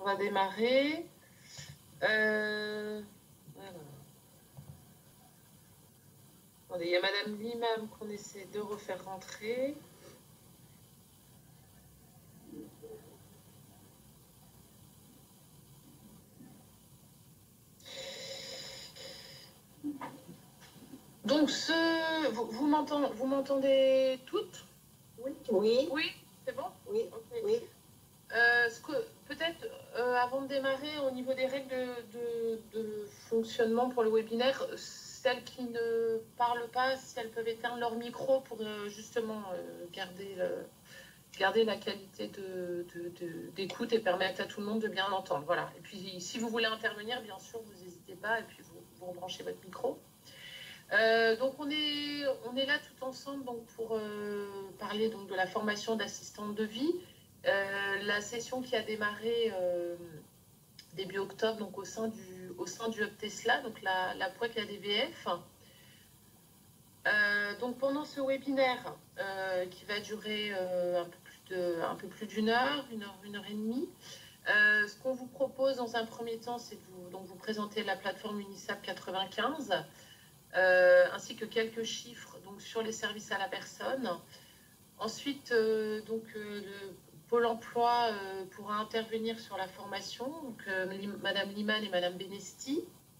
On va démarrer. Voilà. Attendez, il y a Madame l'imam qu'on essaie de refaire rentrer. Donc, vous m'entendez toutes? Oui. Oui. Oui, c'est bon? Oui. Okay. Oui. Peut-être, avant de démarrer, au niveau des règles de fonctionnement pour le webinaire, celles qui ne parlent pas, si elles peuvent éteindre leur micro pour justement garder la qualité d'écoute et permettre à tout le monde de bien l'entendre. Voilà. Et puis, si vous voulez intervenir, bien sûr, vous n'hésitez pas et puis vous rebranchez votre micro. Donc, on est là tout ensemble donc, pour parler donc, de la formation d'assistante de vie. La session qui a démarré début octobre donc au sein du Hub Tesla, donc la POEC ADVF. Donc pendant ce webinaire qui va durer un peu plus d'une heure, une heure et demie, ce qu'on vous propose dans un premier temps, c'est de vous présenter la plateforme Unisap 95, ainsi que quelques chiffres donc, sur les services à la personne. Ensuite, le Pôle emploi pourra intervenir sur la formation, donc Madame Liman et Madame Benesti.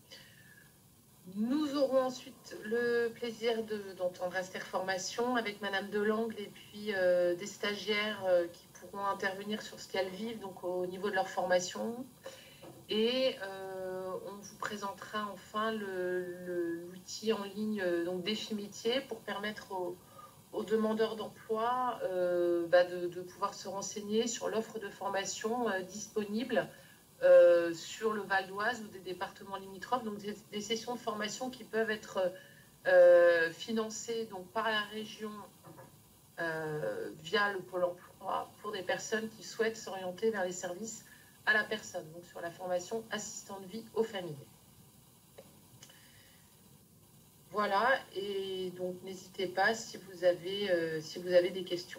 Nous aurons ensuite le plaisir d'entendre Esther Formation avec Madame Delangle et puis des stagiaires qui pourront intervenir sur ce qu'elles vivent donc au niveau de leur formation. Et on vous présentera enfin l'outil en ligne donc Défi Métier pour permettre aux demandeurs d'emploi de pouvoir se renseigner sur l'offre de formation disponible sur le Val d'Oise ou des départements limitrophes, donc des sessions de formation qui peuvent être financées donc, par la région via le Pôle emploi pour des personnes qui souhaitent s'orienter vers les services à la personne, donc sur la formation assistant de vie aux familles. Voilà, et donc n'hésitez pas si vous avez des questions.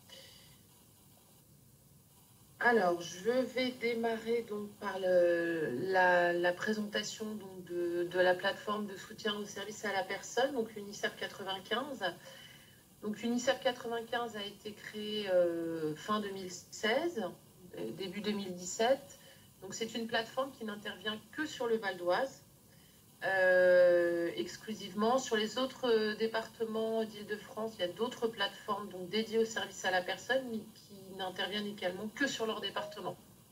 Alors, je vais démarrer donc par la présentation donc, de la plateforme de soutien aux services à la personne, donc Unisap 95. Donc Unisap 95 a été créé fin 2016, début 2017. Donc c'est une plateforme qui n'intervient que sur le Val d'Oise, exclusivement. Sur les autres départements d'Île-de-France, il y a d'autres plateformes donc, dédiées aux services à la personne, mais qui n'interviennent également que sur leur département.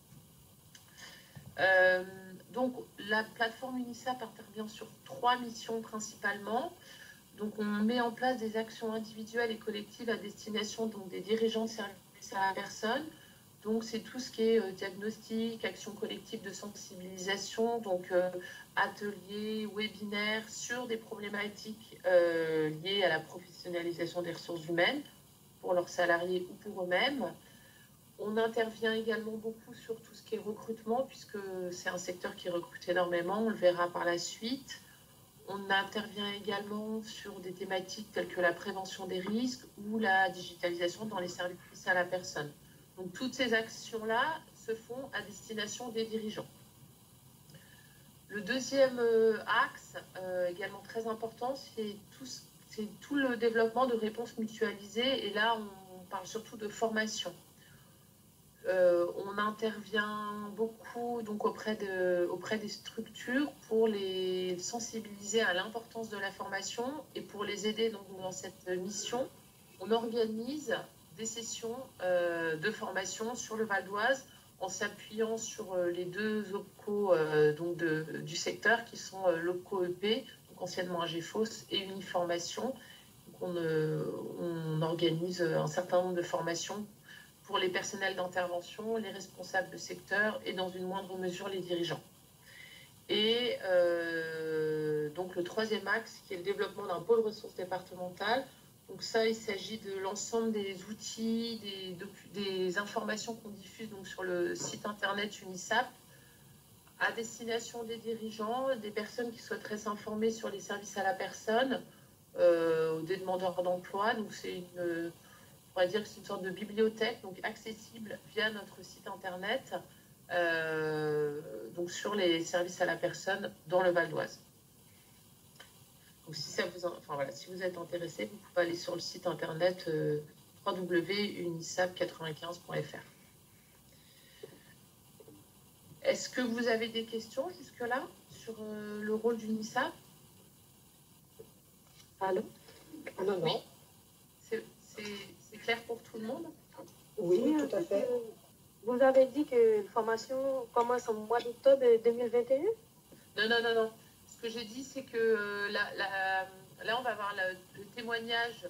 Donc la plateforme Unisap intervient sur 3 missions principalement. Donc on met en place des actions individuelles et collectives à destination donc, des dirigeants de services à la personne. Donc c'est tout ce qui est diagnostic, action collective de sensibilisation, donc ateliers, webinaires sur des problématiques liées à la professionnalisation des ressources humaines pour leurs salariés ou pour eux-mêmes. On intervient également beaucoup sur tout ce qui est recrutement, puisque c'est un secteur qui recrute énormément, on le verra par la suite. On intervient également sur des thématiques telles que la prévention des risques ou la digitalisation dans les services à la personne. Donc toutes ces actions-là se font à destination des dirigeants. Le deuxième axe, également très important, c'est tout le développement de réponses mutualisées. Et là, on parle surtout de formation. On intervient beaucoup donc, auprès des structures pour les sensibiliser à l'importance de la formation et pour les aider donc, dans cette mission. On organise des sessions de formation sur le Val d'Oise en s'appuyant sur les 2 OPCO du secteur qui sont l'OPCO EP, donc anciennement AGFOS, et Uniformation. On organise un certain nombre de formations pour les personnels d'intervention, les responsables de secteur et dans une moindre mesure les dirigeants. Et donc le troisième axe qui est le développement d'un pôle ressources départementales. Donc ça, il s'agit de l'ensemble des outils, des informations qu'on diffuse donc, sur le site internet Unisap à destination des dirigeants, des personnes qui souhaiteraient s'informer sur les services à la personne, des demandeurs d'emploi. Donc c'est on pourrait dire que c'est une sorte de bibliothèque donc accessible via notre site internet donc sur les services à la personne dans le Val d'Oise. Donc si ça vous, enfin voilà, si vous êtes intéressé, vous pouvez aller sur le site internet www.unisap95.fr. Est-ce que vous avez des questions jusque-là sur le rôle d'UNISAP? Allô? Non, Oui. non. C'est clair pour tout le monde? Oui, tout à fait. Vous avez dit que la formation commence au mois d'octobre 2021? Non. Ce que j'ai dit, c'est que là, on va avoir le témoignage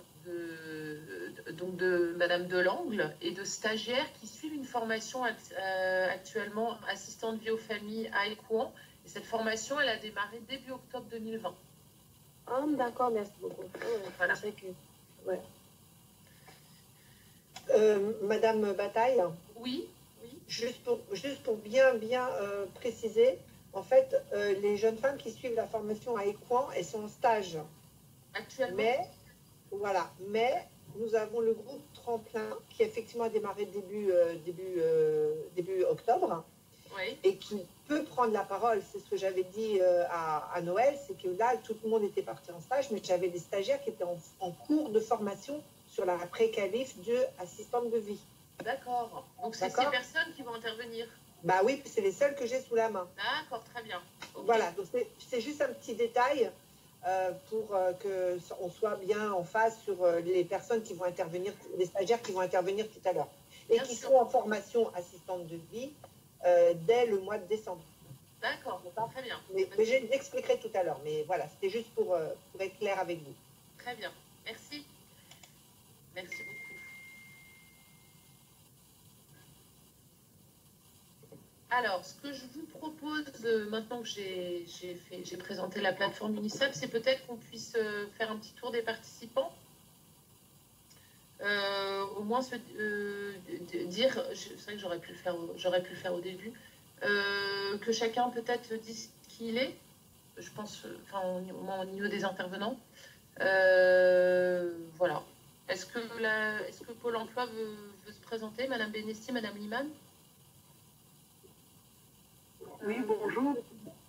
de Madame Delangle et de stagiaires qui suivent une formation actuellement assistante vie aux familles à Écouen. Et cette formation, elle a démarré début octobre 2020. Ah, d'accord, merci beaucoup. Voilà. Ouais. Madame Bataille, Oui. juste pour bien préciser, en fait, les jeunes femmes qui suivent la formation à Écouen, elles sont en stage. Actuellement. Mais nous avons le groupe Tremplin qui effectivement a démarré début octobre. Oui. Et qui peut prendre la parole. C'est ce que j'avais dit à Noël, c'est que là, tout le monde était parti en stage, mais j'avais des stagiaires qui étaient en cours de formation sur la pré-qualif de assistante de vie. D'accord. Donc c'est ces personnes qui vont intervenir. Bah oui, c'est les seules que j'ai sous la main. D'accord, très bien. Okay. Voilà, donc c'est juste un petit détail pour qu'on soit bien en phase sur les personnes qui vont intervenir, les stagiaires qui vont intervenir tout à l'heure. Et bien qui sûr. Sont en formation assistante de vie dès le mois de décembre. D'accord, très bien. Mais je l'expliquerai tout à l'heure. Mais voilà, c'était juste pour être clair avec vous. Très bien, merci. Merci beaucoup. Alors, ce que je vous propose, maintenant que j'ai présenté la plateforme UNISAP, c'est peut-être qu'on puisse faire un petit tour des participants. Au moins dire, c'est vrai que j'aurais pu le faire au début, que chacun peut-être dise qui il est, je pense, enfin au moins au niveau des intervenants. Voilà. Est-ce que Pôle emploi veut se présenter, Madame Benesti, Madame Liman? Oui, bonjour.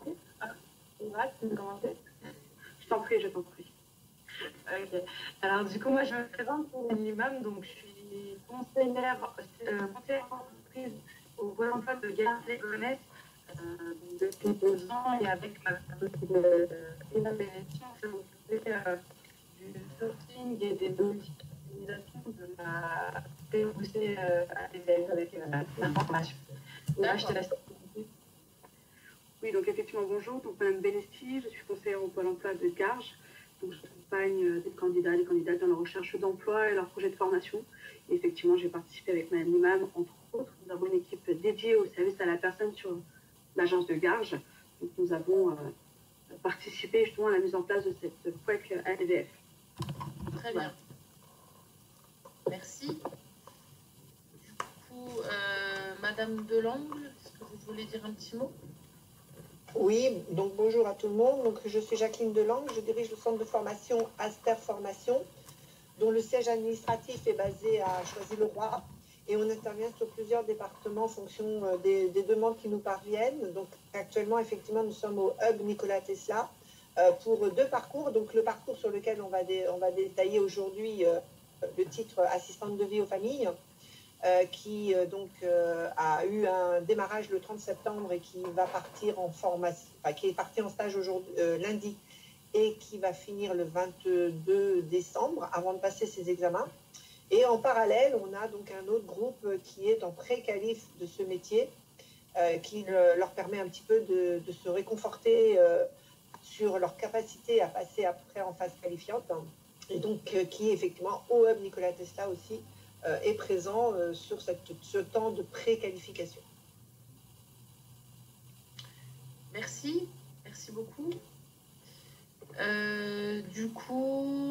Je t'en prie. Ok. Alors, du coup, moi, je me présente pour l'imam, donc je suis conseillère entreprise au Pôle emploi de Garges-les-Gonesse depuis 2 ans, et avec ma Emma Benetti, on s'est occupé du sourcing et des d'optimisation de la POC ADVF avec l'information. Là, je te laisse. Oui, donc effectivement, bonjour. Donc, Madame Benesti, je suis conseillère au Pôle emploi de Garges. Donc, j'accompagne des candidats, des candidates dans leur recherche d'emploi et leur projet de formation. Et effectivement, j'ai participé avec Madame Limam, entre autres. Nous avons une équipe dédiée au service à la personne sur l'agence de Garges. Donc, nous avons participé justement à la mise en place de cette FOEC ADVF. Très bien. Merci. Du coup, Madame Delangle, est-ce que vous voulez dire un petit mot? Oui, donc bonjour à tout le monde. Donc, je suis Jacqueline Delangle, je dirige le centre de formation Aster Formation, dont le siège administratif est basé à Choisy-le-Roi. Et on intervient sur plusieurs départements en fonction des demandes qui nous parviennent. Donc actuellement, effectivement, nous sommes au Hub Nikola Tesla pour 2 parcours. Donc le parcours sur lequel on va détailler aujourd'hui le titre assistante de vie aux familles. Qui a eu un démarrage le 30 septembre et qui va partir en formation, qui est parti en stage aujourd'hui, lundi, et qui va finir le 22 décembre avant de passer ses examens. Et en parallèle, on a donc un autre groupe qui est en pré-qualif de ce métier, qui leur permet un petit peu de se réconforter sur leur capacité à passer après en phase qualifiante, et donc qui est effectivement au Hub Nikola Tesla aussi, est présent sur ce temps de pré-qualification. Merci beaucoup. Du coup,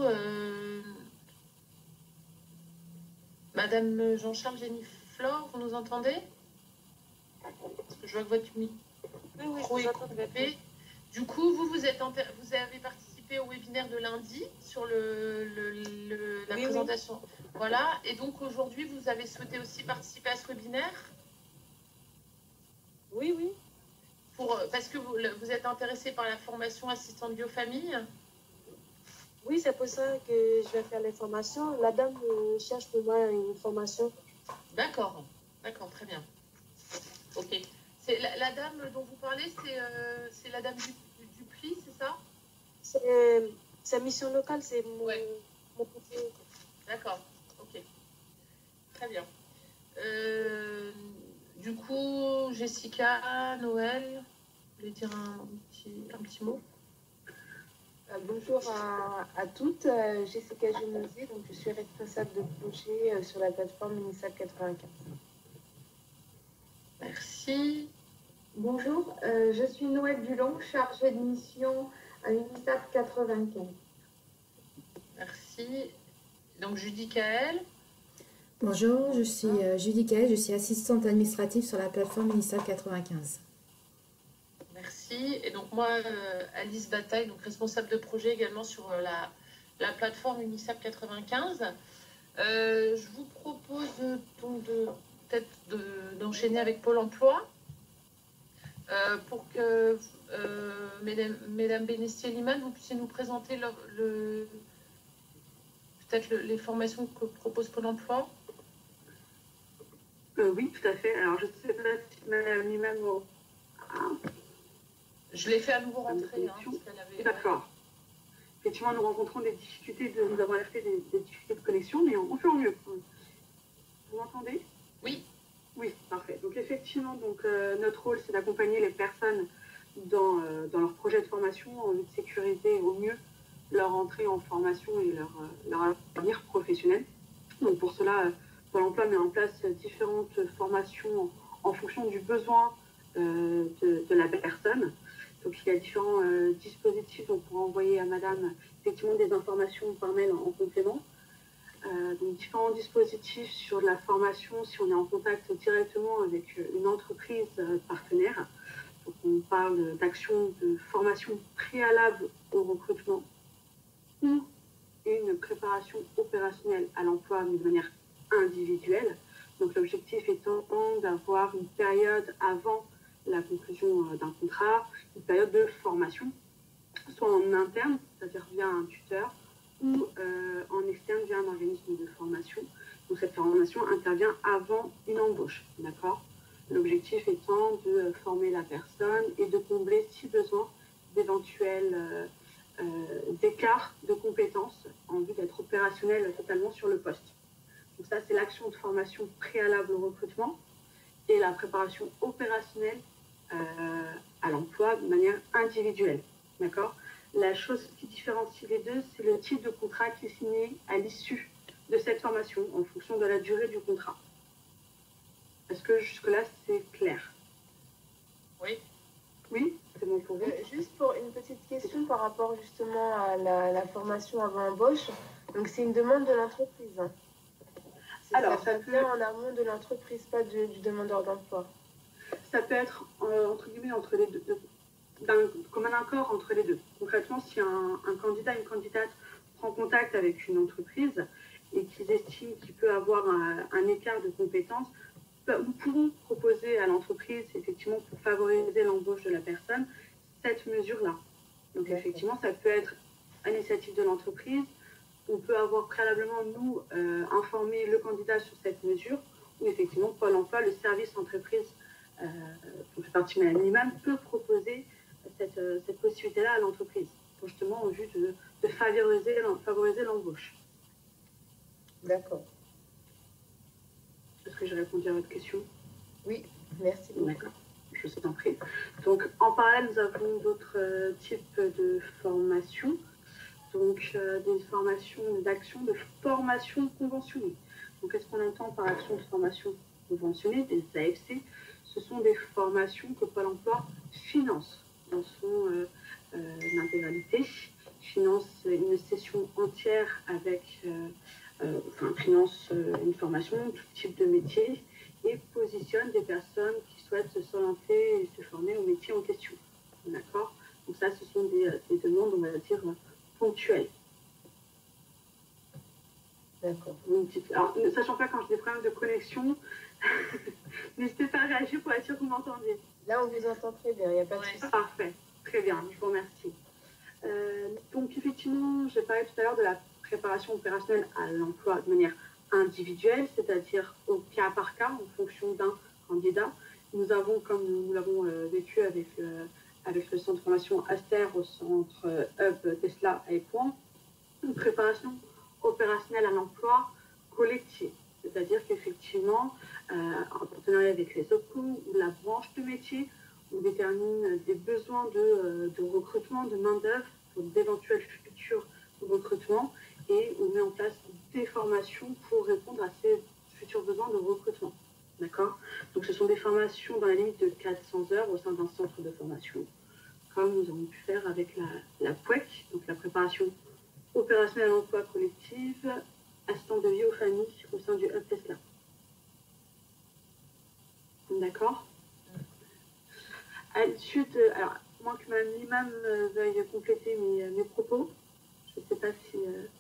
Madame Jean-Charles Jenny-Flore, vous nous entendez? Parce que je vois que votre micro est coupé. Du coup, vous avez participé au webinaire de lundi sur la présentation. Oui. Voilà. Et donc, aujourd'hui, vous avez souhaité aussi participer à ce webinaire? Oui, oui. Parce que vous êtes intéressé par la formation assistante biofamille? Oui, c'est pour ça que je vais faire les formations. La dame cherche pour moi une formation. D'accord, d'accord, très bien. Ok. C'est la dame dont vous parlez, c'est la dame du pli, c'est ça? C'est mission locale, c'est mon côté. D'accord, ok, très bien. Du coup, Jessica, Noël, vous voulez dire un petit mot? Bonjour à toutes, Jessica Genosi, donc je suis responsable de projet sur la plateforme UNISAP 95. Merci. Bonjour, je suis Noël Dulong, chargée de mission à UNISAP 95. Merci. Donc Judy Kael. Bonjour, je suis Judy Kael, je suis assistante administrative sur la plateforme UNISAP 95. Merci. Et donc moi, Alice Bataille, donc responsable de projet également sur la plateforme UNISAP 95. Je vous propose peut-être d'enchaîner avec Pôle emploi pour que Mesdames Benestier-Liman, vous puissiez nous présenter peut-être les formations que propose Pôle emploi. Oui, tout à fait. Alors, je ne sais pas si Mme Liman... Je l'ai fait à nouveau rentrer. D'accord. Effectivement, nous rencontrons des difficultés, nous avons alerté des difficultés de connexion, mais on fait au mieux. Vous m'entendez? Oui. Oui, parfait. Donc effectivement, notre rôle, c'est d'accompagner les personnes dans leur projet de formation en vue de sécuriser au mieux leur entrée en formation et leur avenir professionnel. Donc pour cela, Pôle emploi met en place différentes formations en fonction du besoin de la personne. Donc il y a différents dispositifs, donc pour envoyer à madame effectivement des informations par mail en complément. Donc différents dispositifs sur la formation si on est en contact directement avec une entreprise partenaire. Donc on parle d'actions de formation préalable au recrutement ou une préparation opérationnelle à l'emploi mais de manière individuelle. Donc l'objectif étant d'avoir une période avant la conclusion d'un contrat, une période de formation, soit en interne, c'est-à-dire via un tuteur, ou en externe via un organisme de formation. Donc cette formation intervient avant une embauche, d'accord? L'objectif étant de former la personne et de combler, si besoin, d'éventuels écarts de compétences en vue d'être opérationnel totalement sur le poste. Donc ça, c'est l'action de formation préalable au recrutement et la préparation opérationnelle à l'emploi de manière individuelle, d'accord? La chose qui différencie les deux, c'est le type de contrat qui est signé à l'issue de cette formation en fonction de la durée du contrat. Est-ce que jusque-là, c'est clair? Oui. Oui, c'est bon pour vous. Juste pour une petite question par rapport justement à la formation avant embauche. Donc c'est une demande de l'entreprise. Hein. Alors, ça vient en amont de l'entreprise, pas du demandeur d'emploi. Ça peut être entre guillemets entre les deux, comme un accord entre les deux. Concrètement, si un candidat, une candidate prend contact avec une entreprise et qu'ils estiment qu'il peut avoir un écart de compétences, nous pouvons proposer à l'entreprise, effectivement, pour favoriser l'embauche de la personne, cette mesure-là. Donc, effectivement, ça peut être à l'initiative de l'entreprise. On peut avoir préalablement, nous, informé le candidat sur cette mesure, ou effectivement, Pôle emploi, le service entreprise, dont fait partie Mme Liman, peut proposer cette possibilité-là à l'entreprise, justement en vue de favoriser l'embauche. D'accord. Est-ce que j'ai répondu à votre question? Oui, merci beaucoup. D'accord, je vous en prie. Donc, en parallèle, nous avons d'autres types de formations. Donc, des formations d'actions de formation conventionnée. Donc, qu'est-ce qu'on entend par action de formation conventionnée, des AFC? Ce sont des formations que Pôle emploi finance dans son intégralité, finance une session entière avec, finance une formation, tout type de métier, et positionne des personnes qui souhaitent s'orienter et se former au métier en question. D'accord? Donc ça, ce sont des demandes, on va dire, ponctuelles. D'accord. Alors, ne sachant pas quand j'ai des problèmes de connexion, n'hésitez pas à réagir pour être sûr que vous m'entendez. Là, on vous entend très bien, il n'y a pas de souci. Parfait, très bien, je vous remercie. Donc effectivement, j'ai parlé tout à l'heure de la préparation opérationnelle à l'emploi de manière individuelle, c'est-à-dire au cas par cas, en fonction d'un candidat. Nous avons, comme nous l'avons vécu avec le centre de formation Aster au centre Hub Tesla à Écouen, une préparation opérationnelle à l'emploi collectif. C'est-à-dire qu'effectivement, en partenariat avec les OPCO ou la branche de métier, on détermine des besoins de recrutement, de main-d'œuvre pour d'éventuels futurs recrutements et on met en place des formations pour répondre à ces futurs besoins de recrutement. D'accord? Donc, ce sont des formations dans la limite de 400 heures au sein d'un centre de formation, comme nous avons pu faire avec la PUEC, donc la préparation opérationnelle à l'emploi collective, assistante de vie aux familles au sein du Hub Tesla. D'accord? Ensuite, alors, moi que Mme l'imam veuille compléter mes propos, je ne sais pas si...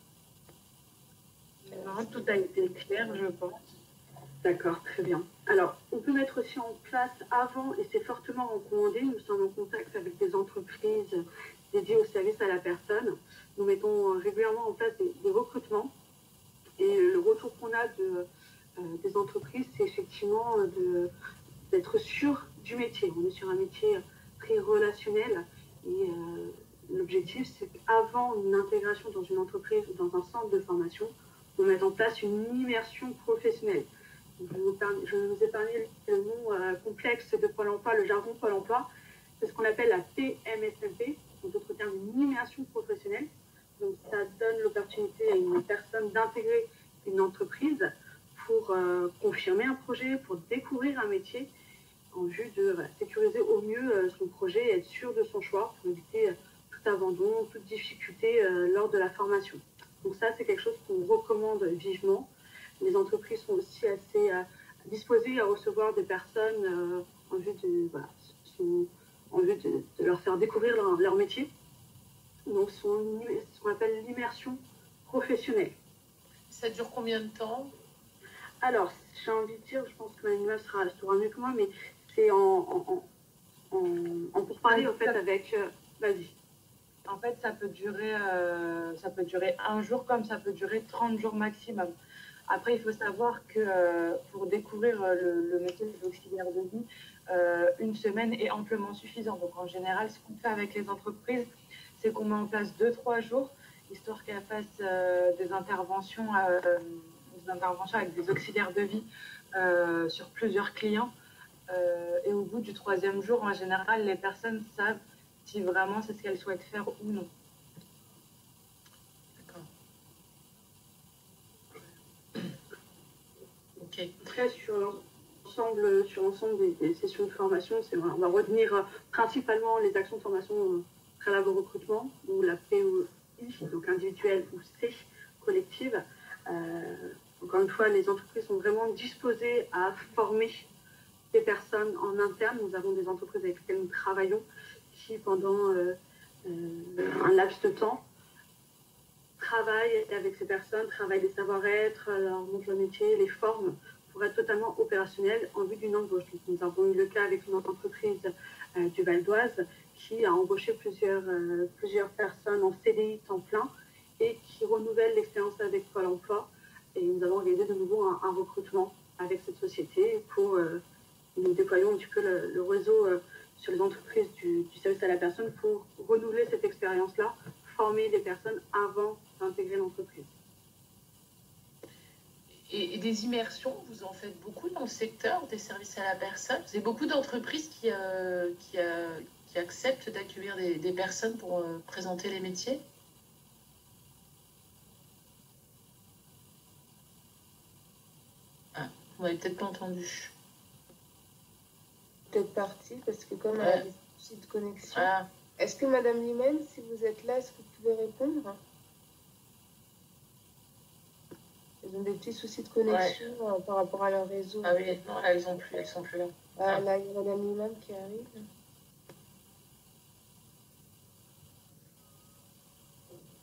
Non, tout a été clair, je pense. D'accord, très bien. Alors, on peut mettre aussi en place avant, et c'est fortement recommandé, nous sommes en contact avec des entreprises dédiées au service à la personne. Nous mettons régulièrement en place des recrutements. Et le retour qu'on a des entreprises, c'est effectivement d'être sûr du métier. On est sur un métier très relationnel et l'objectif, c'est qu'avant une intégration dans une entreprise ou dans un centre de formation, on mette en place une immersion professionnelle. Je vais vous épargner le nom complexe de Pôle emploi, le jargon Pôle emploi. C'est ce qu'on appelle la PMSMP, en d'autres termes, une immersion professionnelle. Donc, ça donne l'opportunité à une personne d'intégrer une entreprise pour confirmer un projet, pour découvrir un métier, en vue de sécuriser au mieux son projet et être sûr de son choix, pour éviter tout abandon, toute difficulté lors de la formation. Donc ça, c'est quelque chose qu'on recommande vivement. Les entreprises sont aussi assez disposées à recevoir des personnes en vue de leur faire découvrir leur métier. Donc, ce qu'on appelle l'immersion professionnelle. Ça dure combien de temps? Alors, j'ai envie de dire, je pense que l'animal sera mieux que moi, mais c'est en pourparler, en fait, avec... vas-y. En fait, ça peut durer un jour comme ça peut durer 30 jours maximum. Après, il faut savoir que pour découvrir le métier d'auxiliaire de vie, une semaine est amplement suffisant. Donc, en général, ce qu'on fait avec les entreprises, c'est qu'on met en place 2-3 jours, histoire qu'elles fassent des interventions avec des auxiliaires de vie sur plusieurs clients. Et au bout du 3e jour, en général, les personnes savent si vraiment c'est ce qu'elles souhaitent faire ou non. D'accord. Ok. Après, sur l'ensemble des sessions de formation, on va retenir principalement les actions de formation préalable au recrutement, ou la POI, donc individuelle, ou C, collective. Encore une fois, les entreprises sont vraiment disposées à former des personnes en interne. Nous avons des entreprises avec lesquelles nous travaillons qui, pendant un laps de temps, travaillent avec ces personnes, travaillent les savoir-être, leur montrent le métier, les forment pour être totalement opérationnels en vue d'une embauche. Donc, nous avons eu le cas avec une entreprise du Val d'Oise qui a embauché plusieurs personnes en CDI temps plein et qui renouvelle l'expérience avec Pôle emploi. Et nous avons organisé de nouveau un recrutement avec cette société pour nous déployons un petit peu le réseau sur les entreprises du service à la personne pour renouveler cette expérience-là, former les personnes avant d'intégrer l'entreprise. Et des immersions, vous en faites beaucoup dans le secteur des services à la personne? Vous avez beaucoup d'entreprises qui acceptent d'accueillir des personnes pour présenter les métiers? Ah, vous m'avez peut-être pas entendu. Peut-être partie, parce que comme elle a des soucis de connexion. Ah. Est-ce que Madame Limène, si vous êtes là, est-ce que vous pouvez répondre? Ils ont des petits soucis de connexion par rapport à leur réseau. Ah oui, non, là, elles sont plus là. Là, il y a Madame Limène qui arrive.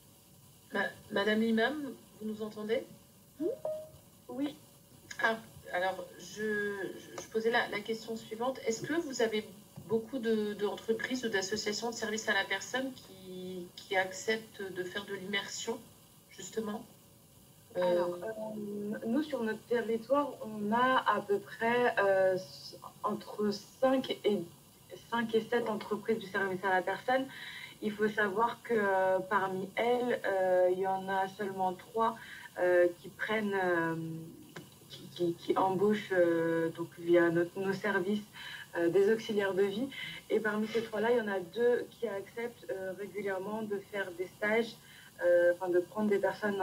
Madame l'imam, vous nous entendez? Oui. Ah, alors, je posais la question suivante. Est-ce que vous avez beaucoup d'entreprises ou d'associations de services à la personne qui acceptent de faire de l'immersion, justement? Alors, nous, sur notre territoire, on a à peu près entre 5 et 7 entreprises du service à la personne. Il faut savoir que parmi elles, il y en a seulement 3 qui prennent, qui embauchent donc via nos services des auxiliaires de vie. Et parmi ces 3-là, il y en a 2 qui acceptent régulièrement de faire des stages, enfin de prendre des personnes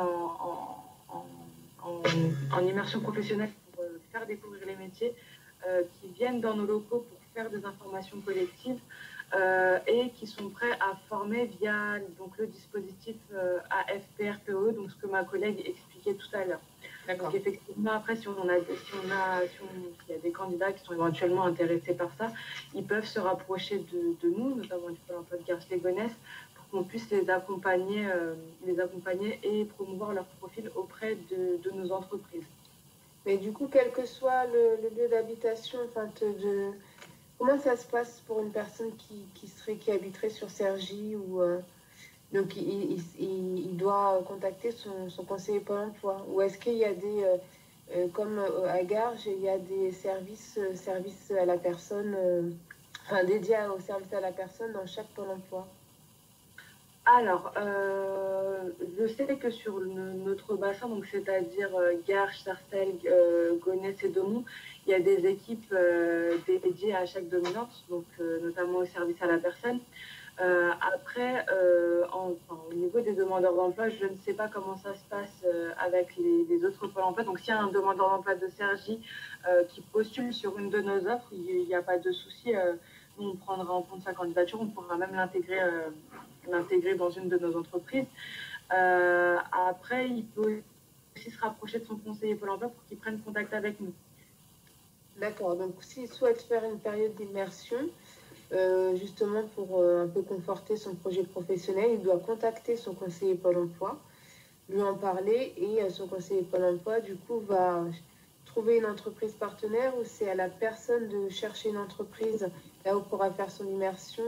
en immersion professionnelle pour faire découvrir les métiers, qui viennent dans nos locaux pour faire des informations collectives et qui sont prêts à former via donc, le dispositif AFPRPE, donc ce que ma collègue expliquait tout à l'heure. Donc effectivement, après, s'il y a des candidats qui sont éventuellement intéressés par ça, ils peuvent se rapprocher de nous, notamment du Pôle emploi de Garches-les-Gonesse, pour qu'on puisse les accompagner et promouvoir leur profil auprès de nos entreprises. Mais du coup, quel que soit le lieu d'habitation, comment ça se passe pour une personne qui habiterait sur Cergy ou donc il doit contacter son conseiller Pôle emploi, ou est-ce qu'il y a des comme à Garges, il y a des services à la personne, dédiés au service à la personne dans chaque Pôle emploi? Alors, je sais que sur notre bassin, donc c'est-à-dire Garches, Sarcelles, Gonesse et Domont, il y a des équipes dédiées à chaque dominante, donc notamment au service à la personne. Après, au niveau des demandeurs d'emploi, je ne sais pas comment ça se passe avec les autres Pôle emploi. Donc, s'il y a un demandeur d'emploi de Cergy qui postule sur une de nos offres, il n'y a pas de souci. Nous, on prendra en compte sa candidature, on pourra même l'intégrer dans une de nos entreprises. Après, il peut aussi se rapprocher de son conseiller Pôle emploi pour qu'il prenne contact avec nous. D'accord. Donc, s'il souhaite faire une période d'immersion, justement pour un peu conforter son projet professionnel, il doit contacter son conseiller Pôle emploi, lui en parler, et son conseiller Pôle emploi, du coup, va trouver une entreprise partenaire, ou c'est à la personne de chercher une entreprise là où pourra faire son immersion.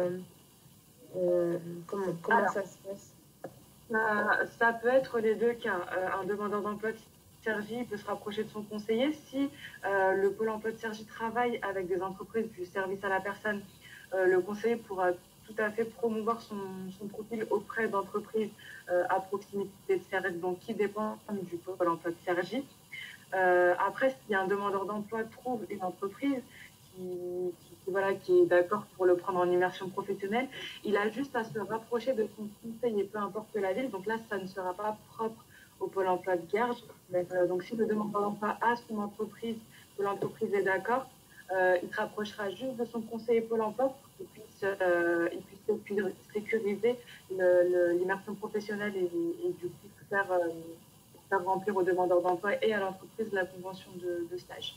Comment ça se passe? Ça peut être les deux cas. Un demandeur d'emploi de Cergy peut se rapprocher de son conseiller. Si le Pôle emploi de Cergy travaille avec des entreprises du service à la personne, le conseiller pourra tout à fait promouvoir son profil auprès d'entreprises à proximité de Cergy, donc qui dépendent du Pôle emploi de Cergy. Après, si un demandeur d'emploi trouve une entreprise qui est d'accord pour le prendre en immersion professionnelle, il a juste à se rapprocher de son conseiller, peu importe la ville. Donc là, ça ne sera pas propre au Pôle emploi de Garges. Donc si le demandeur d'emploi a son entreprise, que l'entreprise est d'accord, il se rapprochera juste de son conseiller Pôle emploi pour qu'il puisse sécuriser l'immersion professionnelle et du coup faire remplir aux demandeurs d'emploi et à l'entreprise la convention de stage.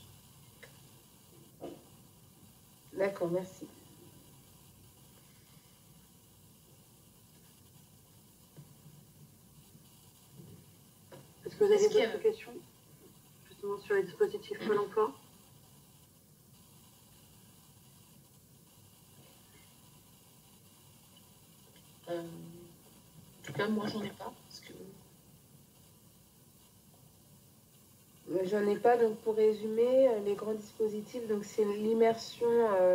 D'accord, merci. Est-ce que vous avez d'autres questions, justement, sur les dispositifs Pôle emploi? En tout cas, moi, j'en ai pas. J'en ai pas, donc pour résumer, les grands dispositifs, donc c'est l'immersion,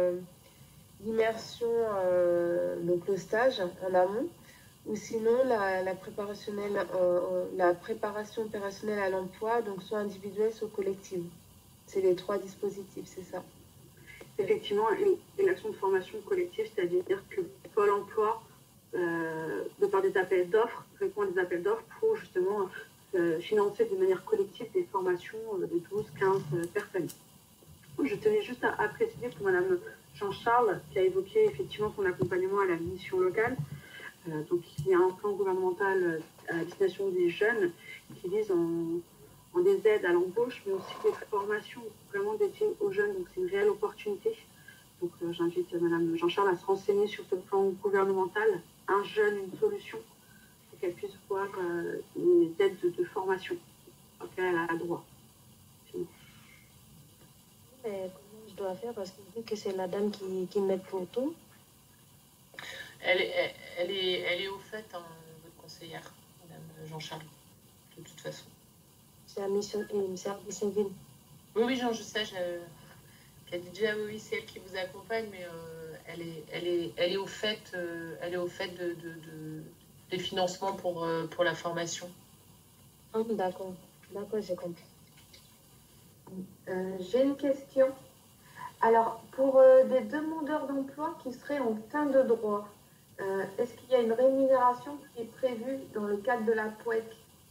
donc le stage en amont, ou sinon la préparation opérationnelle à l'emploi, donc soit individuelle, soit collective. C'est les 3 dispositifs, c'est ça? Effectivement, une action de formation collective, c'est-à-dire que Pôle emploi, de par des appels d'offres, répond à des appels d'offres pour justement financer de manière collective des formations de 12-15 personnes. Je tenais juste à préciser pour Madame Jean-Charles, qui a évoqué effectivement son accompagnement à la mission locale. Donc, il y a un plan gouvernemental à destination des jeunes qui vise en des aides à l'embauche, mais aussi des formations vraiment dédiées aux jeunes. Donc, c'est une réelle opportunité. Donc, j'invite Madame Jean-Charles à se renseigner sur ce plan gouvernemental, un jeune, une solution, pour qu'elle puisse voir les aides de formation auxquelles elle a droit. mais comment je dois faire parce que vu que c'est la dame qui m'aide pour tout. Elle est au fait, hein, votre conseillère, Madame Jean-Charles, de toute façon. C'est à mission et service civil. Oui, oui, Jean, je sais, Khadija, oui, oui, c'est elle qui vous accompagne, mais elle est au fait, des financements pour la formation. Ah, d'accord, d'accord, j'ai compris. J'ai une question. Alors, pour des demandeurs d'emploi qui seraient en fin de droit, est-ce qu'il y a une rémunération qui est prévue dans le cadre de la POEC?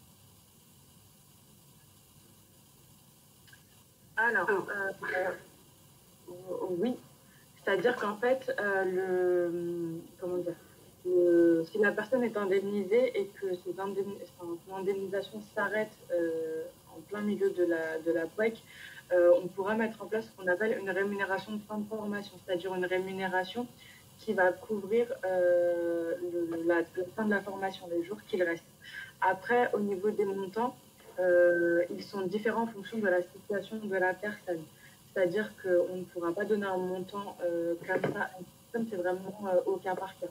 Alors, oui, c'est-à-dire qu'en fait, comment dire, si la personne est indemnisée et que son indemnisation s'arrête en plein milieu de la POEC, on pourra mettre en place ce qu'on appelle une rémunération de fin de formation, c'est-à-dire une rémunération qui va couvrir la fin de la formation, les jours qu'il reste. Après, au niveau des montants, ils sont différents en fonction de la situation de la personne. C'est-à-dire qu'on ne pourra pas donner un montant comme ça à une personne, c'est vraiment au cas par cas.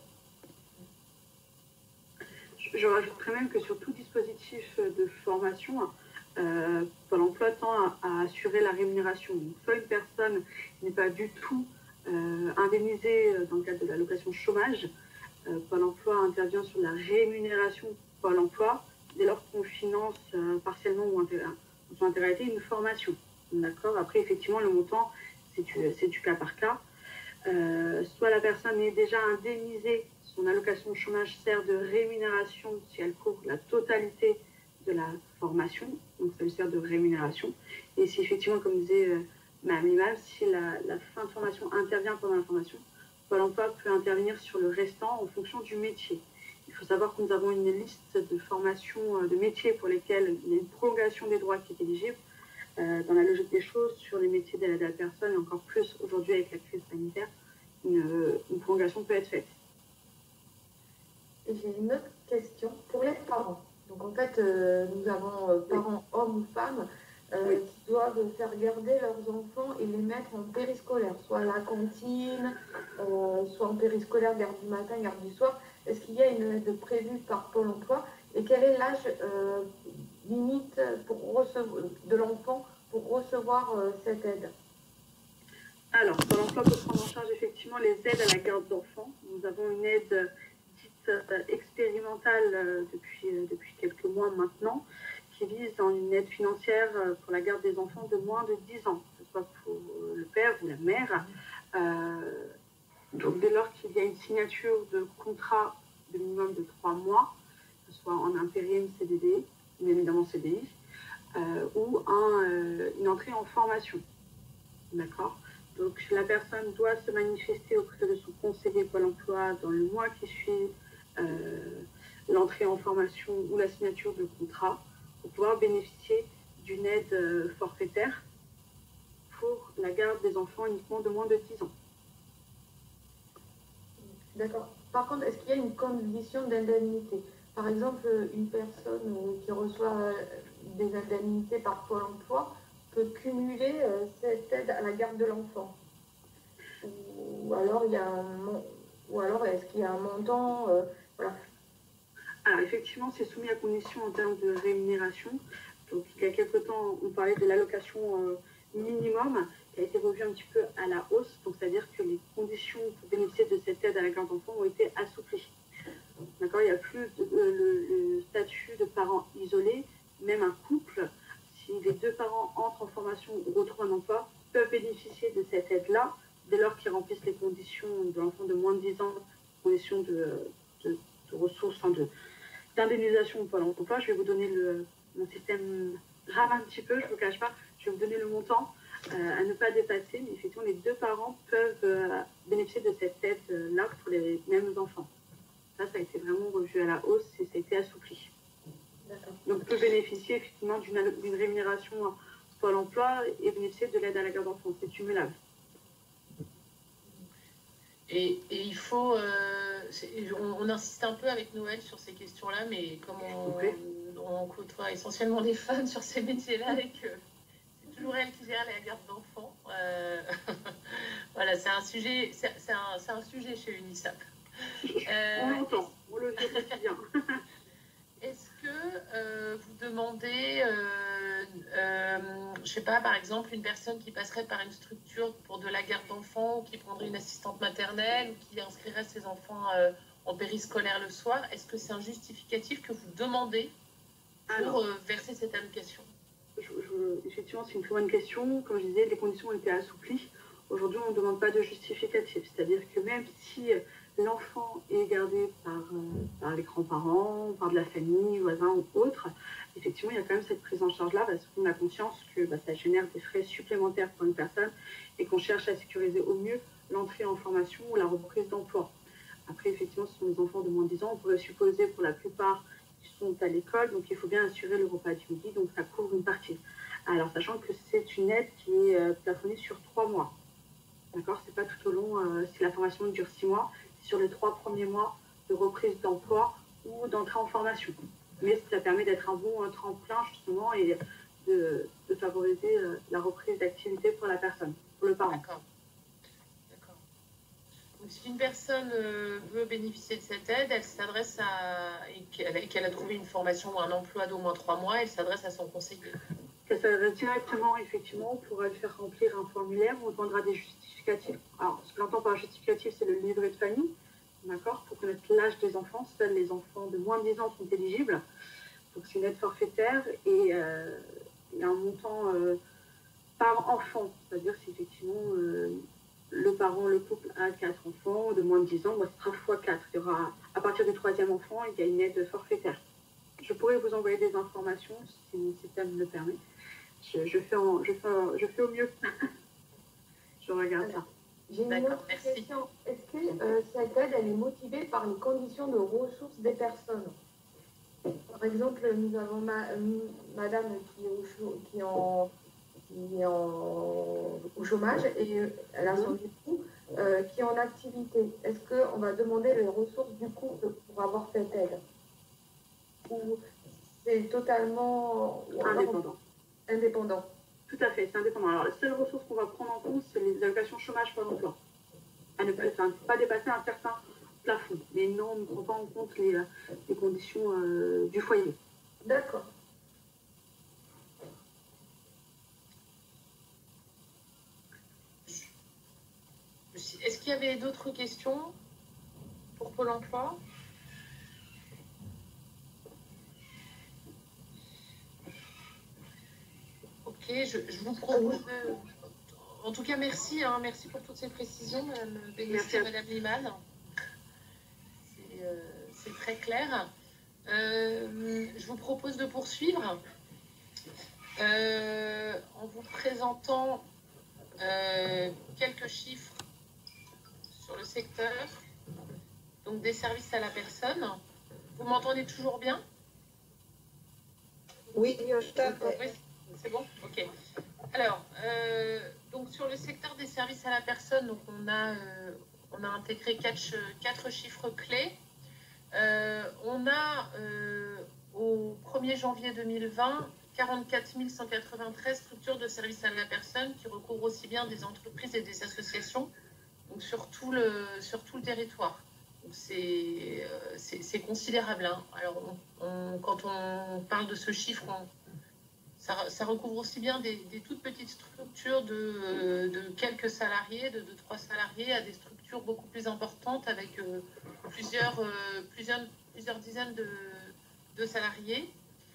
Je rajouterais même que sur tout dispositif de formation, Pôle emploi tend à assurer la rémunération. Donc, soit une personne n'est pas du tout indemnisée dans le cadre de l'allocation chômage, Pôle emploi intervient sur la rémunération Pôle emploi dès lors qu'on finance partiellement ou en son intégralité une formation. D'accord. Après, effectivement, le montant, c'est du cas par cas. Soit la personne est déjà indemnisée, son allocation chômage sert de rémunération si elle couvre la totalité de la formation, donc ça lui sert de rémunération. Et si effectivement, comme disait Mme Limal, si la fin de formation intervient pendant la formation, Pôle emploi peut intervenir sur le restant en fonction du métier. Il faut savoir que nous avons une liste de formations de métiers pour lesquels il y a une prolongation des droits qui est éligible. Dans la logique des choses, sur les métiers d'aide à la personne, et encore plus aujourd'hui avec la crise sanitaire, une prolongation peut être faite. J'ai une autre question pour les parents. Donc en fait, nous avons parents hommes ou femmes qui doivent faire garder leurs enfants et les mettre en périscolaire, soit à la cantine, soit en périscolaire, garde du matin, garde du soir. Est-ce qu'il y a une aide prévue par Pôle emploi et quel est l'âge limite de l'enfant pour recevoir cette aide? Alors, Pôle emploi peut prendre en charge effectivement les aides à la garde d'enfants. Nous avons une aide dite expérimentale depuis quelques mois maintenant, qui vise dans une aide financière pour la garde des enfants de moins de 10 ans, que ce soit pour le père ou la mère. Donc, dès lors qu'il y a une signature de contrat de minimum de 3 mois, que ce soit en intérim CDD, bien évidemment CDI, ou une entrée en formation. D'accord. Donc, la personne doit se manifester auprès de son conseiller Pôle emploi dans le mois qui suit l'entrée en formation ou la signature de contrat pour pouvoir bénéficier d'une aide forfaitaire pour la garde des enfants uniquement de moins de 10 ans. D'accord. Par contre, est-ce qu'il y a une condition d'indemnité? Par exemple, une personne qui reçoit des indemnités par Pôle emploi peut cumuler cette aide à la garde de l'enfant. Ou alors, est-ce qu'il y a un montant voilà. Alors, effectivement, c'est soumis à condition en termes de rémunération. Donc, il y a quelque temps, on parlait de l'allocation minimum qui a été revue un petit peu à la hausse. Donc, c'est-à-dire que les conditions pour bénéficier de cette aide à la garde d'enfants ont été assouplies. D'accord, il n'y a plus le statut de parent isolé, même un couple, si les deux parents entrent en formation ou retrouvent un emploi, peuvent bénéficier de cette aide-là, dès lors qu'ils remplissent les conditions de l'enfant de moins de 10 ans, conditions de ressources, d'indemnisation pour l'emploi. Je vais vous donner mon système rame un petit peu, je ne vous cache pas, je vais vous donner le montant à ne pas dépasser, mais effectivement, les deux parents peuvent bénéficier de cette aide-là pour les mêmes enfants. Ça a été vraiment revu à la hausse et ça a été assoupli. Donc, on peut bénéficier effectivement d'une rémunération Pôle emploi et bénéficier de l'aide à la garde d'enfants. C'est cumulable. Et il faut... on insiste un peu avec Noël sur ces questions-là, mais comme on côtoie essentiellement des femmes sur ces métiers-là et que c'est toujours elle qui gère la garde d'enfants. Voilà, c'est un sujet, c'est un sujet chez UNICEF. On l'entend, on le vit au quotidien. Est-ce que vous demandez, je sais pas, par exemple, une personne qui passerait par une structure pour de la garde d'enfants ou qui prendrait une assistante maternelle ou qui inscrirait ses enfants en périscolaire le soir, est-ce que c'est un justificatif que vous demandez pour verser cette allocation? Effectivement, c'est une très bonne question. Comme je disais, les conditions ont été assouplies. Aujourd'hui, on ne demande pas de justificatif. C'est-à-dire que même si l'enfant est gardé par les grands-parents, par de la famille, voisins ou autres, effectivement, il y a quand même cette prise en charge-là parce qu'on a conscience que ça génère des frais supplémentaires pour une personne et qu'on cherche à sécuriser au mieux l'entrée en formation ou la reprise d'emploi. Après, effectivement, ce sont des enfants de moins de 10 ans. On pourrait supposer pour la plupart qu'ils sont à l'école, donc il faut bien assurer le repas du midi, donc ça couvre une partie. Alors, sachant que c'est une aide qui est plafonnée sur 3 mois. D'accord? C'est pas tout au long, si la formation dure 6 mois, c'est sur les 3 premiers mois de reprise d'emploi ou d'entrée en formation. Mais ça permet d'être un bon tremplin, justement, et de favoriser la reprise d'activité pour la personne, pour le parent. D'accord. Donc, si une personne veut bénéficier de cette aide, elle s'adresse et qu'elle a trouvé une formation ou un emploi d'au moins 3 mois, elle s'adresse à son conseiller. Elle s'adresse directement, effectivement, on pourra lui faire remplir un formulaire, on demandera des justificatifs. Alors, ce que l'on entend par justificatif, c'est le livret de famille, d'accord, pour connaître l'âge des enfants. Seuls les enfants de moins de 10 ans sont éligibles. Donc, c'est une aide forfaitaire et il y a un montant par enfant, c'est-à-dire si effectivement le parent, le couple a 4 enfants de moins de 10 ans, ce sera x4. Il y aura, à partir du 3e enfant, il y a une aide forfaitaire. Je pourrais vous envoyer des informations si mon système le permet. Je fais au mieux. Je regarde ça. J'ai une autre question. Est-ce que cette aide, elle est motivée par les conditions de ressources des personnes? Par exemple, nous avons madame qui est au chômage et elle a son époux qui est en activité. Est-ce qu'on va demander les ressources du couple pour avoir cette aide? Ou c'est totalement indépendant? Tout à fait, c'est indépendant. Alors, la seule ressource qu'on va prendre en compte, c'est les allocations chômage pour l'emploi. Elle ne peut pas dépasser un certain plafond. Mais non, on ne prend pas en compte les conditions du foyer. D'accord. Est-ce qu'il y avait d'autres questions pour Pôle emploi? Ok, je vous propose de... En tout cas, merci, merci pour toutes ces précisions, Madame Liman. C'est très clair. Je vous propose de poursuivre en vous présentant quelques chiffres sur le secteur, donc des services à la personne. Vous m'entendez toujours bien? Oui, tout à fait. Oui, c'est bon? Ok. Alors, donc sur le secteur des services à la personne, donc on a intégré 4 chiffres clés. On a au 1er janvier 2020 44 193 structures de services à la personne qui recouvrent aussi bien des entreprises et des associations, donc sur tout le territoire. C'est considérable. Hein. Alors, quand on parle de ce chiffre, ça recouvre aussi bien des toutes petites structures de quelques salariés, de 3 salariés, à des structures beaucoup plus importantes avec plusieurs dizaines de salariés.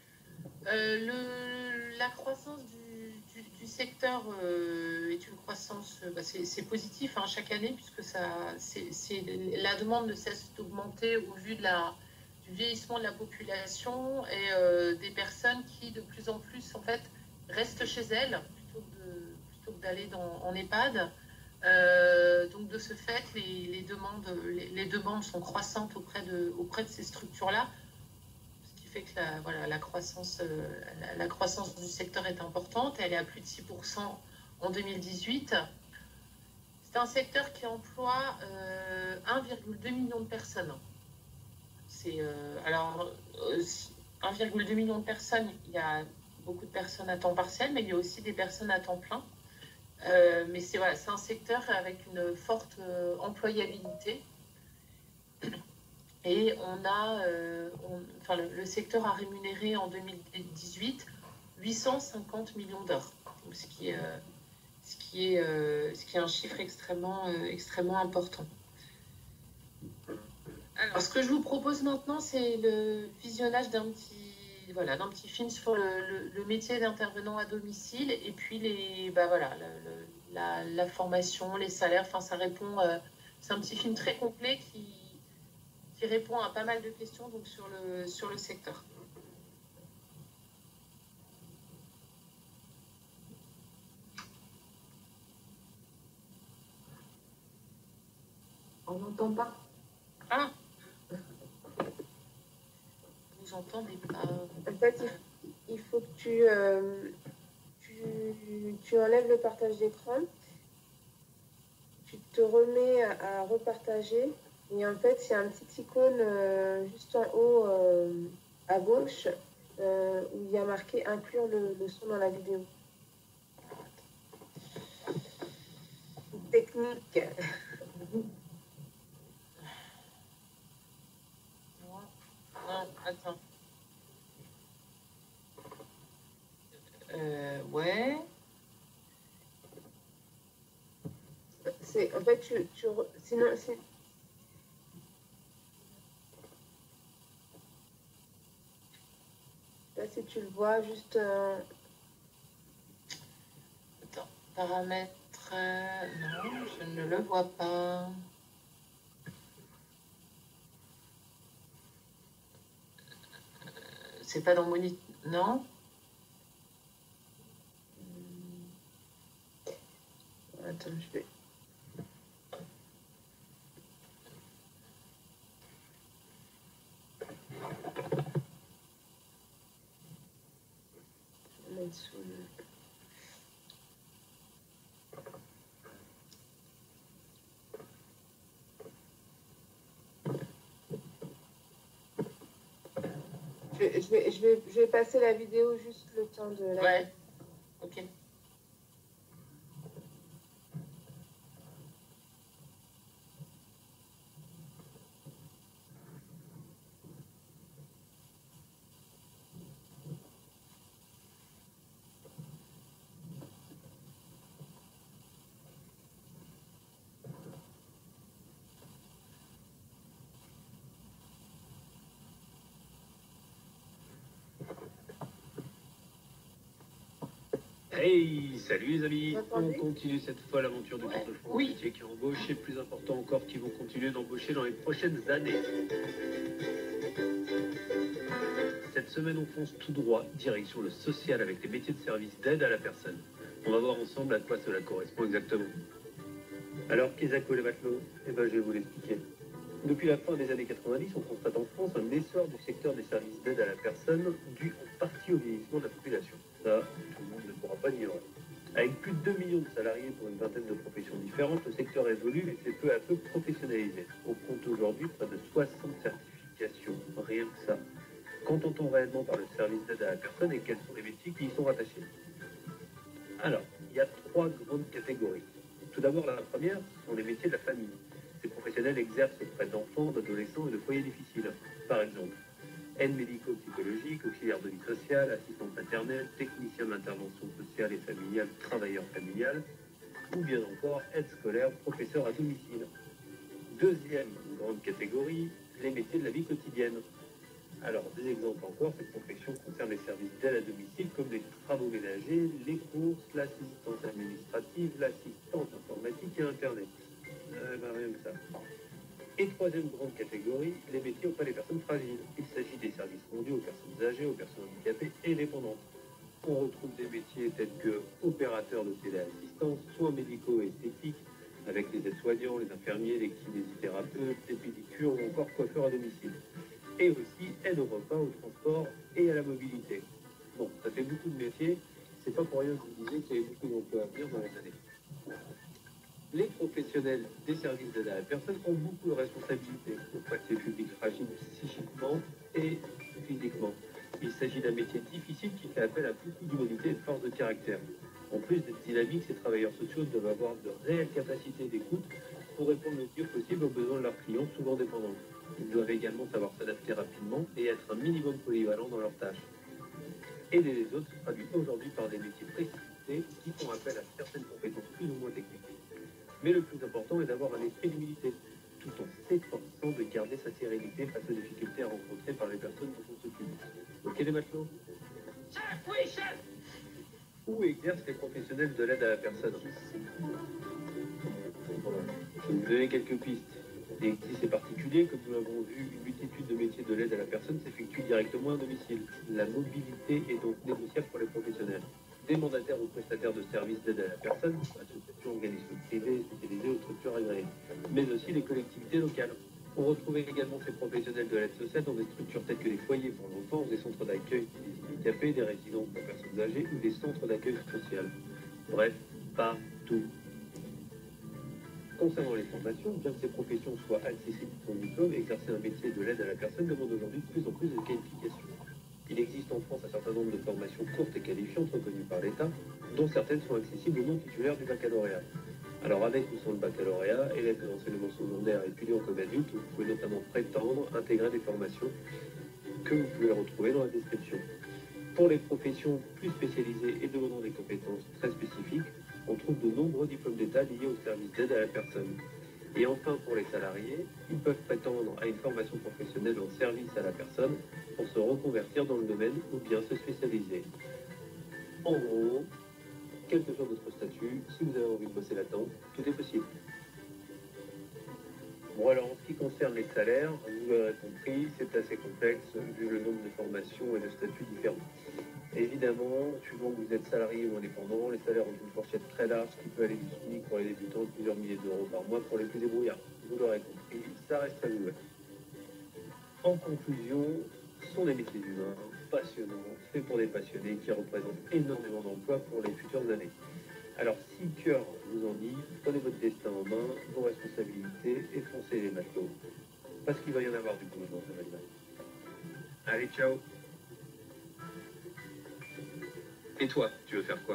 La croissance du secteur est une croissance, c'est positif hein, chaque année puisque la demande ne cesse d'augmenter au vu du vieillissement de la population et des personnes qui de plus en plus en fait restent chez elles plutôt que d'aller en EHPAD. Donc de ce fait, les demandes sont croissantes auprès de ces structures-là, ce qui fait que la croissance du secteur est importante. Elle est à plus de 6% en 2018. C'est un secteur qui emploie 1,2 million de personnes. Alors 1,2 million de personnes, il y a beaucoup de personnes à temps partiel, mais il y a aussi des personnes à temps plein. Mais c'est voilà, un secteur avec une forte employabilité. Et enfin, le secteur a rémunéré en 2018 850 millions d'heures, ce qui est un chiffre extrêmement important. Alors, ce que je vous propose maintenant, c'est le visionnage d'un petit film sur le métier d'intervenant à domicile et puis la formation, les salaires. Enfin, c'est un petit film très complet qui répond à pas mal de questions donc, sur le secteur. On n'entend pas. Ah, vous entendez pas. En fait, il faut que tu enlèves le partage d'écran, tu te remets à repartager, et en fait, il y a un petit icône juste en haut à gauche où il y a marqué inclure le son dans la vidéo. Technique. Non, attends. Ouais. En fait, sinon, c'est... Là, si tu le vois, juste... Attends, paramètres... non, je ne le vois pas. C'est pas dans Moniteur... Non. Attends, je vais... mettre sous le... Je vais passer la vidéo juste le temps de la... Ouais, ok. Hey, salut les amis, on continue cette fois l'aventure du Tour de France, métier qui embauche et plus important encore qui vont continuer d'embaucher dans les prochaines années. Cette semaine on fonce tout droit, direction le social avec les métiers de service d'aide à la personne. On va voir ensemble à quoi cela correspond exactement. Alors qu'est-ce que les matelots? Eh ben je vais vous l'expliquer. Depuis la fin des années 90, on constate en France un essor du secteur des services d'aide à la personne dû en partie au vieillissement de la population. Ça, tout le monde ne pourra pas l'ignorer. Avec plus de 2 millions de salariés pour une vingtaine de professions différentes, le secteur évolue et s'est peu à peu professionnalisé. On compte aujourd'hui près de 60 certifications, rien que ça. Qu'entend-on réellement par le service d'aide à la personne et quels sont les métiers qui y sont rattachés? Alors, il y a 3 grandes catégories. Tout d'abord, la première, ce sont les métiers de la famille. Ces professionnels exercent auprès d'enfants, d'adolescents et de foyers difficiles. Par exemple, aide médico-psychologique, auxiliaire de vie sociale, assistante maternelle, technicien de l'intervention sociale et familiale, travailleur familial, ou bien encore aide scolaire, professeur à domicile. Deuxième grande catégorie, les métiers de la vie quotidienne. Alors, des exemples encore, ces professions concernent les services d'aide à domicile comme les travaux ménagers, les courses, l'assistance administrative, l'assistance informatique et Internet. Rien que ça. Et troisième grande catégorie, les métiers auprès des personnes fragiles. Il s'agit des services rendus aux personnes âgées, aux personnes handicapées et dépendantes. On retrouve des métiers tels que opérateurs de téléassistance, soins médicaux et esthétiques, avec les aides-soignants, les infirmiers, les kinésithérapeutes, les pédicures ou encore coiffeurs à domicile. Et aussi aide au repas, au transport et à la mobilité. Bon, ça fait beaucoup de métiers. C'est pas pour rien que je vous disais qu'il y avait beaucoup d'emplois à venir dans les années. Les professionnels des services d'aide à la personne ont beaucoup de responsabilités auprès de ces publics fragiles psychiquement et physiquement. Il s'agit d'un métier difficile qui fait appel à beaucoup d'humanité et de force de caractère. En plus d'être dynamiques, ces travailleurs sociaux doivent avoir de réelles capacités d'écoute pour répondre le mieux possible aux besoins de leurs clients, souvent dépendants. Ils doivent également savoir s'adapter rapidement et être un minimum polyvalent dans leurs tâches. Aider les autres se traduit aujourd'hui par des métiers précipités qui font appel à certaines compétences plus ou moins techniques. Mais le plus important est d'avoir un esprit d'humilité, tout en s'efforçant de garder sa sérénité face aux difficultés rencontrées par les personnes dont on s'occupe. Ok les matelots? Chef, oui, chef. Où exercent les professionnels de l'aide à la personne? Je vais vous donner quelques pistes. Et si c'est particulier, comme nous l'avons vu, une multitude de métiers de l'aide à la personne s'effectue directement à domicile. La mobilité est donc négociable pour les professionnels. Des mandataires ou prestataires de services d'aide à la personne, associations, organismes privés, spécialisés ou structures agréées, mais aussi les collectivités locales. On retrouve également ces professionnels de l'aide sociale dans des structures telles que les foyers pour l'enfance, des centres d'accueil des handicapés, des résidences pour personnes âgées ou des centres d'accueil social. Bref, partout. Concernant les formations, bien que ces professions soient accessibles pour diplôme, exercer un métier de l'aide à la personne demande aujourd'hui de plus en plus de qualifications. Il existe en France un certain nombre de formations courtes et qualifiantes reconnues par l'État, dont certaines sont accessibles aux non-titulaires du baccalauréat. Alors avec ou sans le baccalauréat, élèves de l'enseignement secondaire et étudiants comme adultes, vous pouvez notamment prétendre intégrer des formations que vous pouvez retrouver dans la description. Pour les professions plus spécialisées et demandant des compétences très spécifiques, on trouve de nombreux diplômes d'État liés au service d'aide à la personne. Et enfin, pour les salariés, ils peuvent prétendre à une formation professionnelle en service à la personne pour se reconvertir dans le domaine ou bien se spécialiser. En gros, quel que soit votre statut, si vous avez envie de bosser là-dedans, tout est possible. Bon alors, en ce qui concerne les salaires, vous l'aurez compris, c'est assez complexe vu le nombre de formations et de statuts différents. Évidemment, suivant que vous êtes salarié ou indépendant, les salaires ont une fourchette très large qui peut aller du SMIC pour les débutants de plusieurs milliers d'euros par mois pour les plus débrouillards. Vous l'aurez compris, ça reste à vous. En conclusion, ce sont des métiers humains, passionnants, faits pour des passionnés qui représentent énormément d'emplois pour les futures années. Alors, si le cœur vous en dit, prenez votre destin en main, vos responsabilités et foncez les matelots. Parce qu'il va y en avoir du boulot dans ce domaine-là. Allez, ciao! Et toi, tu veux faire quoi?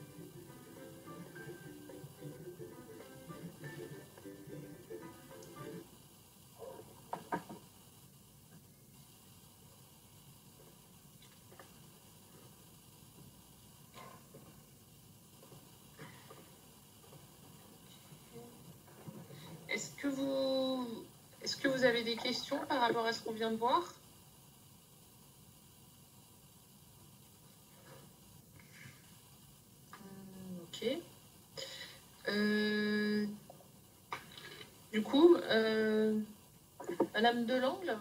Est-ce que vous avez des questions par rapport à ce qu'on vient de voir? Ok. Du coup, Madame Delangle,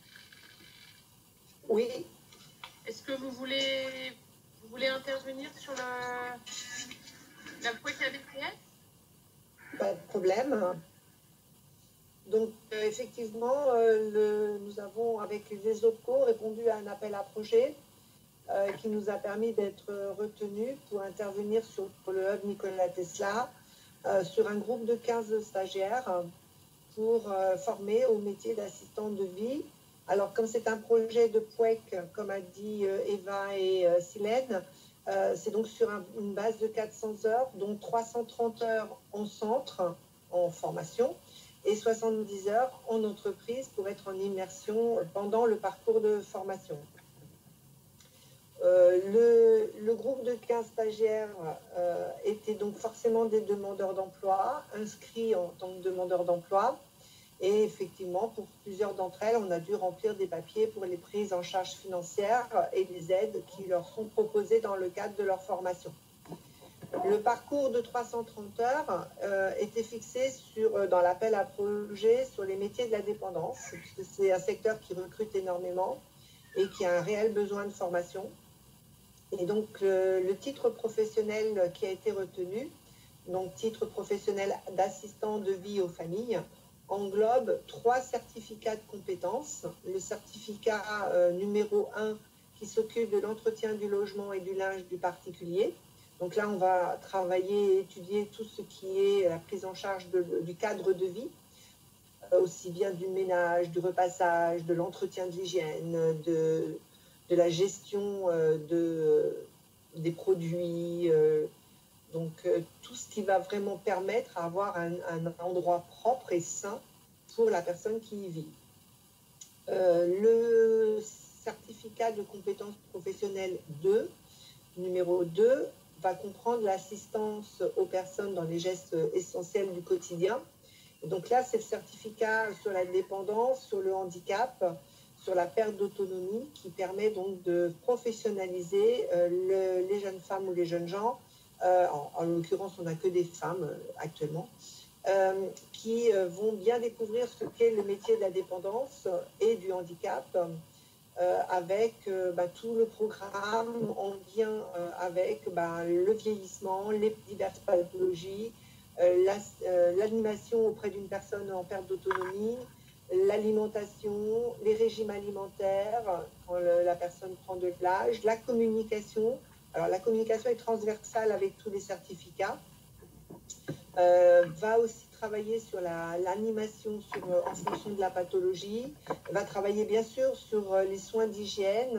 Oui, est-ce que vous voulez intervenir sur la POEC ABCS? pas de problème. Donc, effectivement, nous avons, avec les OPCO, répondu à un appel à projet qui nous a permis d'être retenus pour intervenir sur le hub Nikola Tesla sur un groupe de 15 stagiaires pour former au métier d'assistant de vie. Alors, comme c'est un projet de POEC, comme a dit Eva et Silène, c'est donc sur une base de 400 heures, dont 330 heures en centre, en formation, et 70 heures en entreprise pour être en immersion pendant le parcours de formation. Le groupe de 15 stagiaires était donc forcément des demandeurs d'emploi, inscrits en tant que demandeurs d'emploi. Et effectivement, pour plusieurs d'entre elles, on a dû remplir des papiers pour les prises en charge financières et les aides qui leur sont proposées dans le cadre de leur formation. Le parcours de 330 heures était fixé dans l'appel à projet sur les métiers de la dépendance, puisque c'est un secteur qui recrute énormément et qui a un réel besoin de formation. Et donc, le titre professionnel qui a été retenu, donc titre professionnel d'assistant de vie aux familles, englobe 3 certificats de compétences. Le certificat numéro 1 qui s'occupe de l'entretien du logement et du linge du particulier. Donc là, on va travailler et étudier tout ce qui est la prise en charge du cadre de vie, aussi bien du ménage, du repassage, de l'entretien de l'hygiène, de la gestion des produits, tout ce qui va vraiment permettre d'avoir un endroit propre et sain pour la personne qui y vit. Le certificat de compétences professionnelles 2, numéro 2, va comprendre l'assistance aux personnes dans les gestes essentiels du quotidien. Et donc là, c'est le certificat sur la dépendance, sur le handicap, sur la perte d'autonomie, qui permet donc de professionnaliser les jeunes femmes ou les jeunes gens, en l'occurrence, on n'a que des femmes actuellement, qui vont bien découvrir ce qu'est le métier de la dépendance et du handicap, avec tout le programme en lien avec le vieillissement, les diverses pathologies, l'animation auprès d'une personne en perte d'autonomie, l'alimentation, les régimes alimentaires quand la personne prend de l'âge, la communication. Alors la communication est transversale avec tous les certificats. Va aussi travailler sur l'animation en fonction de la pathologie, va travailler bien sûr sur les soins d'hygiène,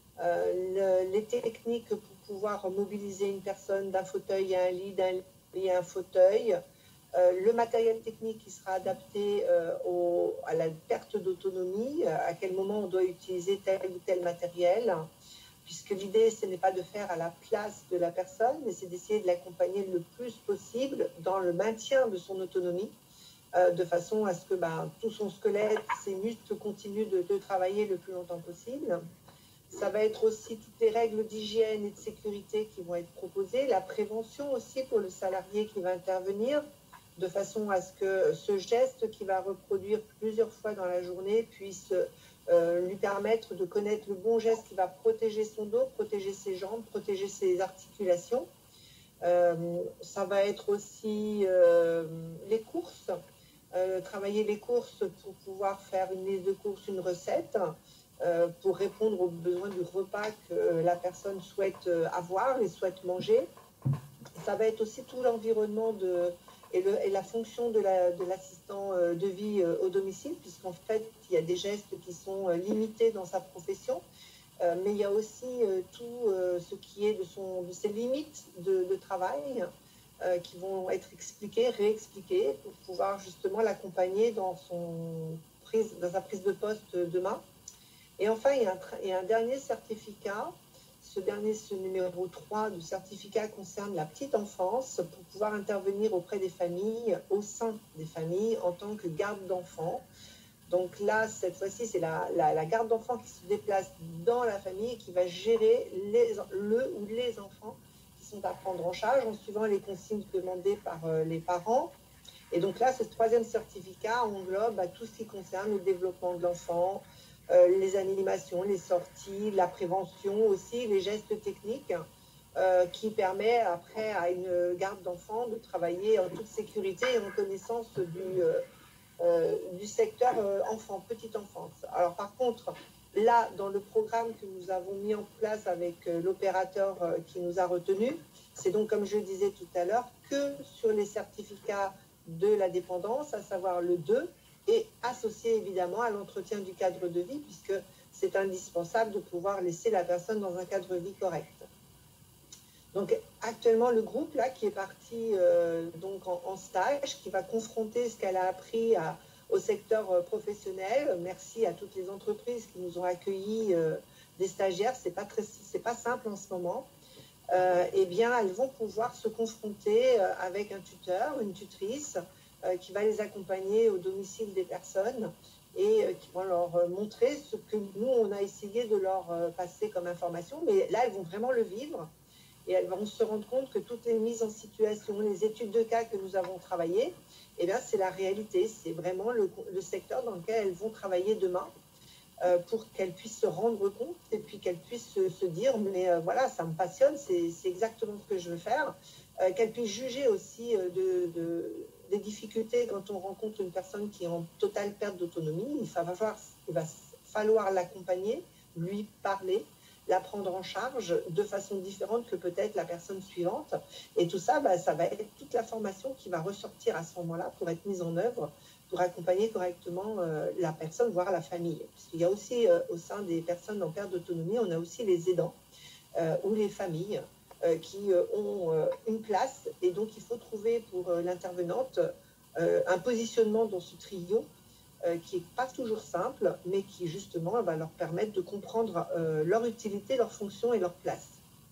les techniques pour pouvoir mobiliser une personne d'un fauteuil à un lit, d'un lit à un fauteuil, le matériel technique qui sera adapté à la perte d'autonomie, à quel moment on doit utiliser tel ou tel matériel, puisque l'idée, ce n'est pas de faire à la place de la personne, mais c'est d'essayer de l'accompagner le plus possible dans le maintien de son autonomie, de façon à ce que tout son squelette, ses muscles continuent de travailler le plus longtemps possible. Ça va être aussi toutes les règles d'hygiène et de sécurité qui vont être proposées, la prévention aussi pour le salarié qui va intervenir, de façon à ce que ce geste qu'il va reproduire plusieurs fois dans la journée puisse lui permettre de connaître le bon geste qui va protéger son dos, protéger ses jambes, protéger ses articulations. Ça va être aussi les courses, travailler les courses pour pouvoir faire une liste de courses, une recette, pour répondre aux besoins du repas que la personne souhaite avoir et souhaite manger. Ça va être aussi tout l'environnement et la fonction de l'assistant de vie au domicile, puisqu'en fait, il y a des gestes qui sont limités dans sa profession, mais il y a aussi tout ce qui est de ses limites de travail qui vont être expliquées, réexpliquées, pour pouvoir justement l'accompagner dans sa prise de poste demain. Et enfin, il y a un dernier certificat. Ce numéro 3 du certificat concerne la petite enfance pour pouvoir intervenir auprès des familles, au sein des familles, en tant que garde d'enfants. Donc là, cette fois-ci, c'est la garde d'enfants qui se déplace dans la famille et qui va gérer le ou les enfants qui sont à prendre en charge en suivant les consignes demandées par les parents. Et donc là, ce troisième certificat englobe tout ce qui concerne le développement de l'enfant, les animations, les sorties, la prévention aussi, les gestes techniques qui permet après à une garde d'enfants de travailler en toute sécurité et en connaissance du secteur petite enfance. Alors par contre, là, dans le programme que nous avons mis en place avec l'opérateur qui nous a retenus, c'est donc, comme je le disais tout à l'heure, que sur les certificats de la dépendance, à savoir le 2, et associé évidemment à l'entretien du cadre de vie, puisque c'est indispensable de pouvoir laisser la personne dans un cadre de vie correct. Donc actuellement, le groupe là qui est parti donc en stage, qui va confronter ce qu'elle a appris au secteur professionnel, merci à toutes les entreprises qui nous ont accueillis des stagiaires, c'est pas simple en ce moment, eh bien elles vont pouvoir se confronter avec un tuteur, une tutrice, qui va les accompagner au domicile des personnes et qui vont leur montrer ce que nous, on a essayé de leur passer comme information. Mais là, elles vont vraiment le vivre et elles vont se rendre compte que toutes les mises en situation, les études de cas que nous avons travaillées, eh bien, c'est la réalité. C'est vraiment le secteur dans lequel elles vont travailler demain pour qu'elles puissent se rendre compte et puis qu'elles puissent se dire, mais voilà, ça me passionne, c'est exactement ce que je veux faire. Qu'elles puissent juger aussi des difficultés quand on rencontre une personne qui est en totale perte d'autonomie. Il va falloir l'accompagner, lui parler, la prendre en charge de façon différente que peut-être la personne suivante. Et tout ça, ça va être toute la formation qui va ressortir à ce moment-là pour être mise en œuvre, pour accompagner correctement la personne, voire la famille. Parce qu'il y a aussi, au sein des personnes en perte d'autonomie, on a aussi les aidants ou les familles qui ont une place. Et donc, il faut trouver pour l'intervenante un positionnement dans ce trio qui n'est pas toujours simple, mais qui justement va leur permettre de comprendre leur utilité, leur fonction et leur place.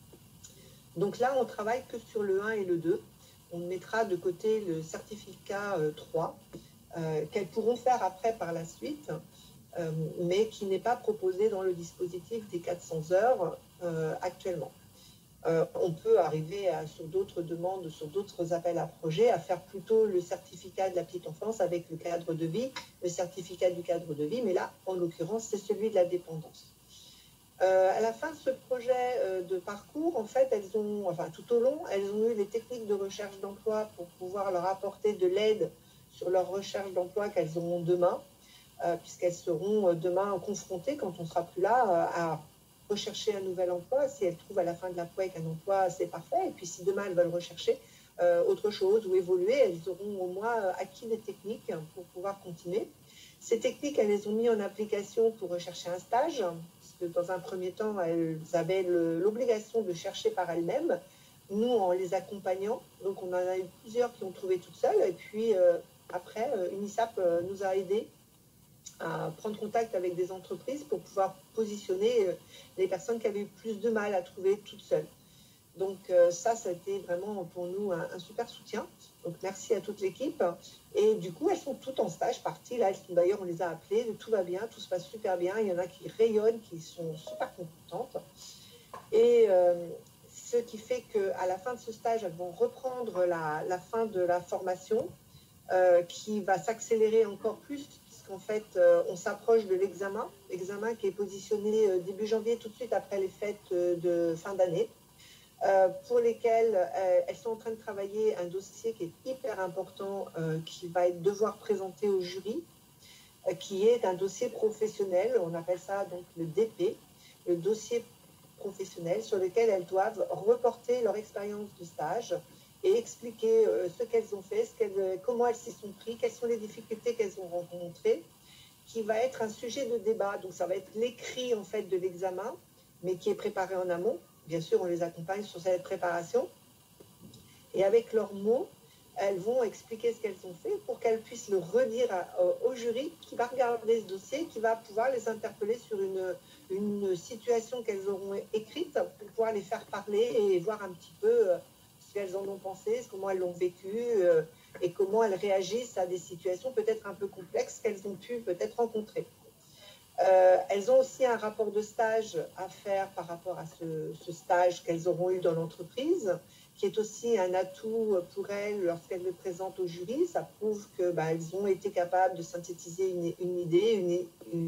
Donc là, on travaille que sur le 1 et le 2. On mettra de côté le certificat 3, qu'elles pourront faire après par la suite, mais qui n'est pas proposé dans le dispositif des 400 heures actuellement. On peut arriver sur d'autres demandes, sur d'autres appels à projets, à faire plutôt le certificat de la petite enfance avec le cadre de vie, le certificat du cadre de vie, mais là, en l'occurrence, c'est celui de la dépendance. À la fin de ce projet de parcours, en fait, tout au long, elles ont eu les techniques de recherche d'emploi pour pouvoir leur apporter de l'aide sur leur recherche d'emploi qu'elles auront demain, puisqu'elles seront demain confrontées, quand on ne sera plus là, à rechercher un nouvel emploi. Si elles trouvent à la fin de la POEC un emploi, c'est parfait. Et puis si demain elles veulent rechercher autre chose ou évoluer, elles auront au moins acquis des techniques pour pouvoir continuer. Ces techniques, elles les ont mis en application pour rechercher un stage, parce que dans un premier temps, elles avaient l'obligation de chercher par elles-mêmes, nous en les accompagnant. Donc on en a eu plusieurs qui ont trouvé toutes seules. Et puis après, UNISAP nous a aidés à prendre contact avec des entreprises pour pouvoir positionner les personnes qui avaient eu plus de mal à trouver toutes seules. Donc ça a été vraiment pour nous un super soutien. Donc merci à toute l'équipe. Et du coup, elles sont toutes en stage parties. Là, d'ailleurs, on les a appelées, tout va bien, tout se passe super bien. Il y en a qui rayonnent, qui sont super contentes. Et ce qui fait qu'à la fin de ce stage, elles vont reprendre la fin de la formation qui va s'accélérer encore plus. En fait, on s'approche de l'examen qui est positionné début janvier, tout de suite après les fêtes de fin d'année, pour lesquelles elles sont en train de travailler un dossier qui est hyper important, qui va devoir présenter au jury, qui est un dossier professionnel, on appelle ça donc le DP, le dossier professionnel, sur lequel elles doivent reporter leur expérience de stage et expliquer ce qu'elles ont fait, comment elles s'y sont prises, quelles sont les difficultés qu'elles ont rencontrées, qui va être un sujet de débat. Donc ça va être l'écrit en fait de l'examen, mais qui est préparé en amont. Bien sûr, on les accompagne sur cette préparation. Et avec leurs mots, elles vont expliquer ce qu'elles ont fait pour qu'elles puissent le redire au jury qui va regarder ce dossier, qui va pouvoir les interpeller sur une situation qu'elles auront écrite pour pouvoir les faire parler et voir un petit peu ce qu'elles en ont pensé, comment elles l'ont vécu et comment elles réagissent à des situations peut-être un peu complexes qu'elles ont pu peut-être rencontrer. Elles ont aussi un rapport de stage à faire par rapport à ce stage qu'elles auront eu dans l'entreprise, qui est aussi un atout pour elles lorsqu'elles le présentent au jury. Ça prouve qu'elles ont été capables de synthétiser une idée,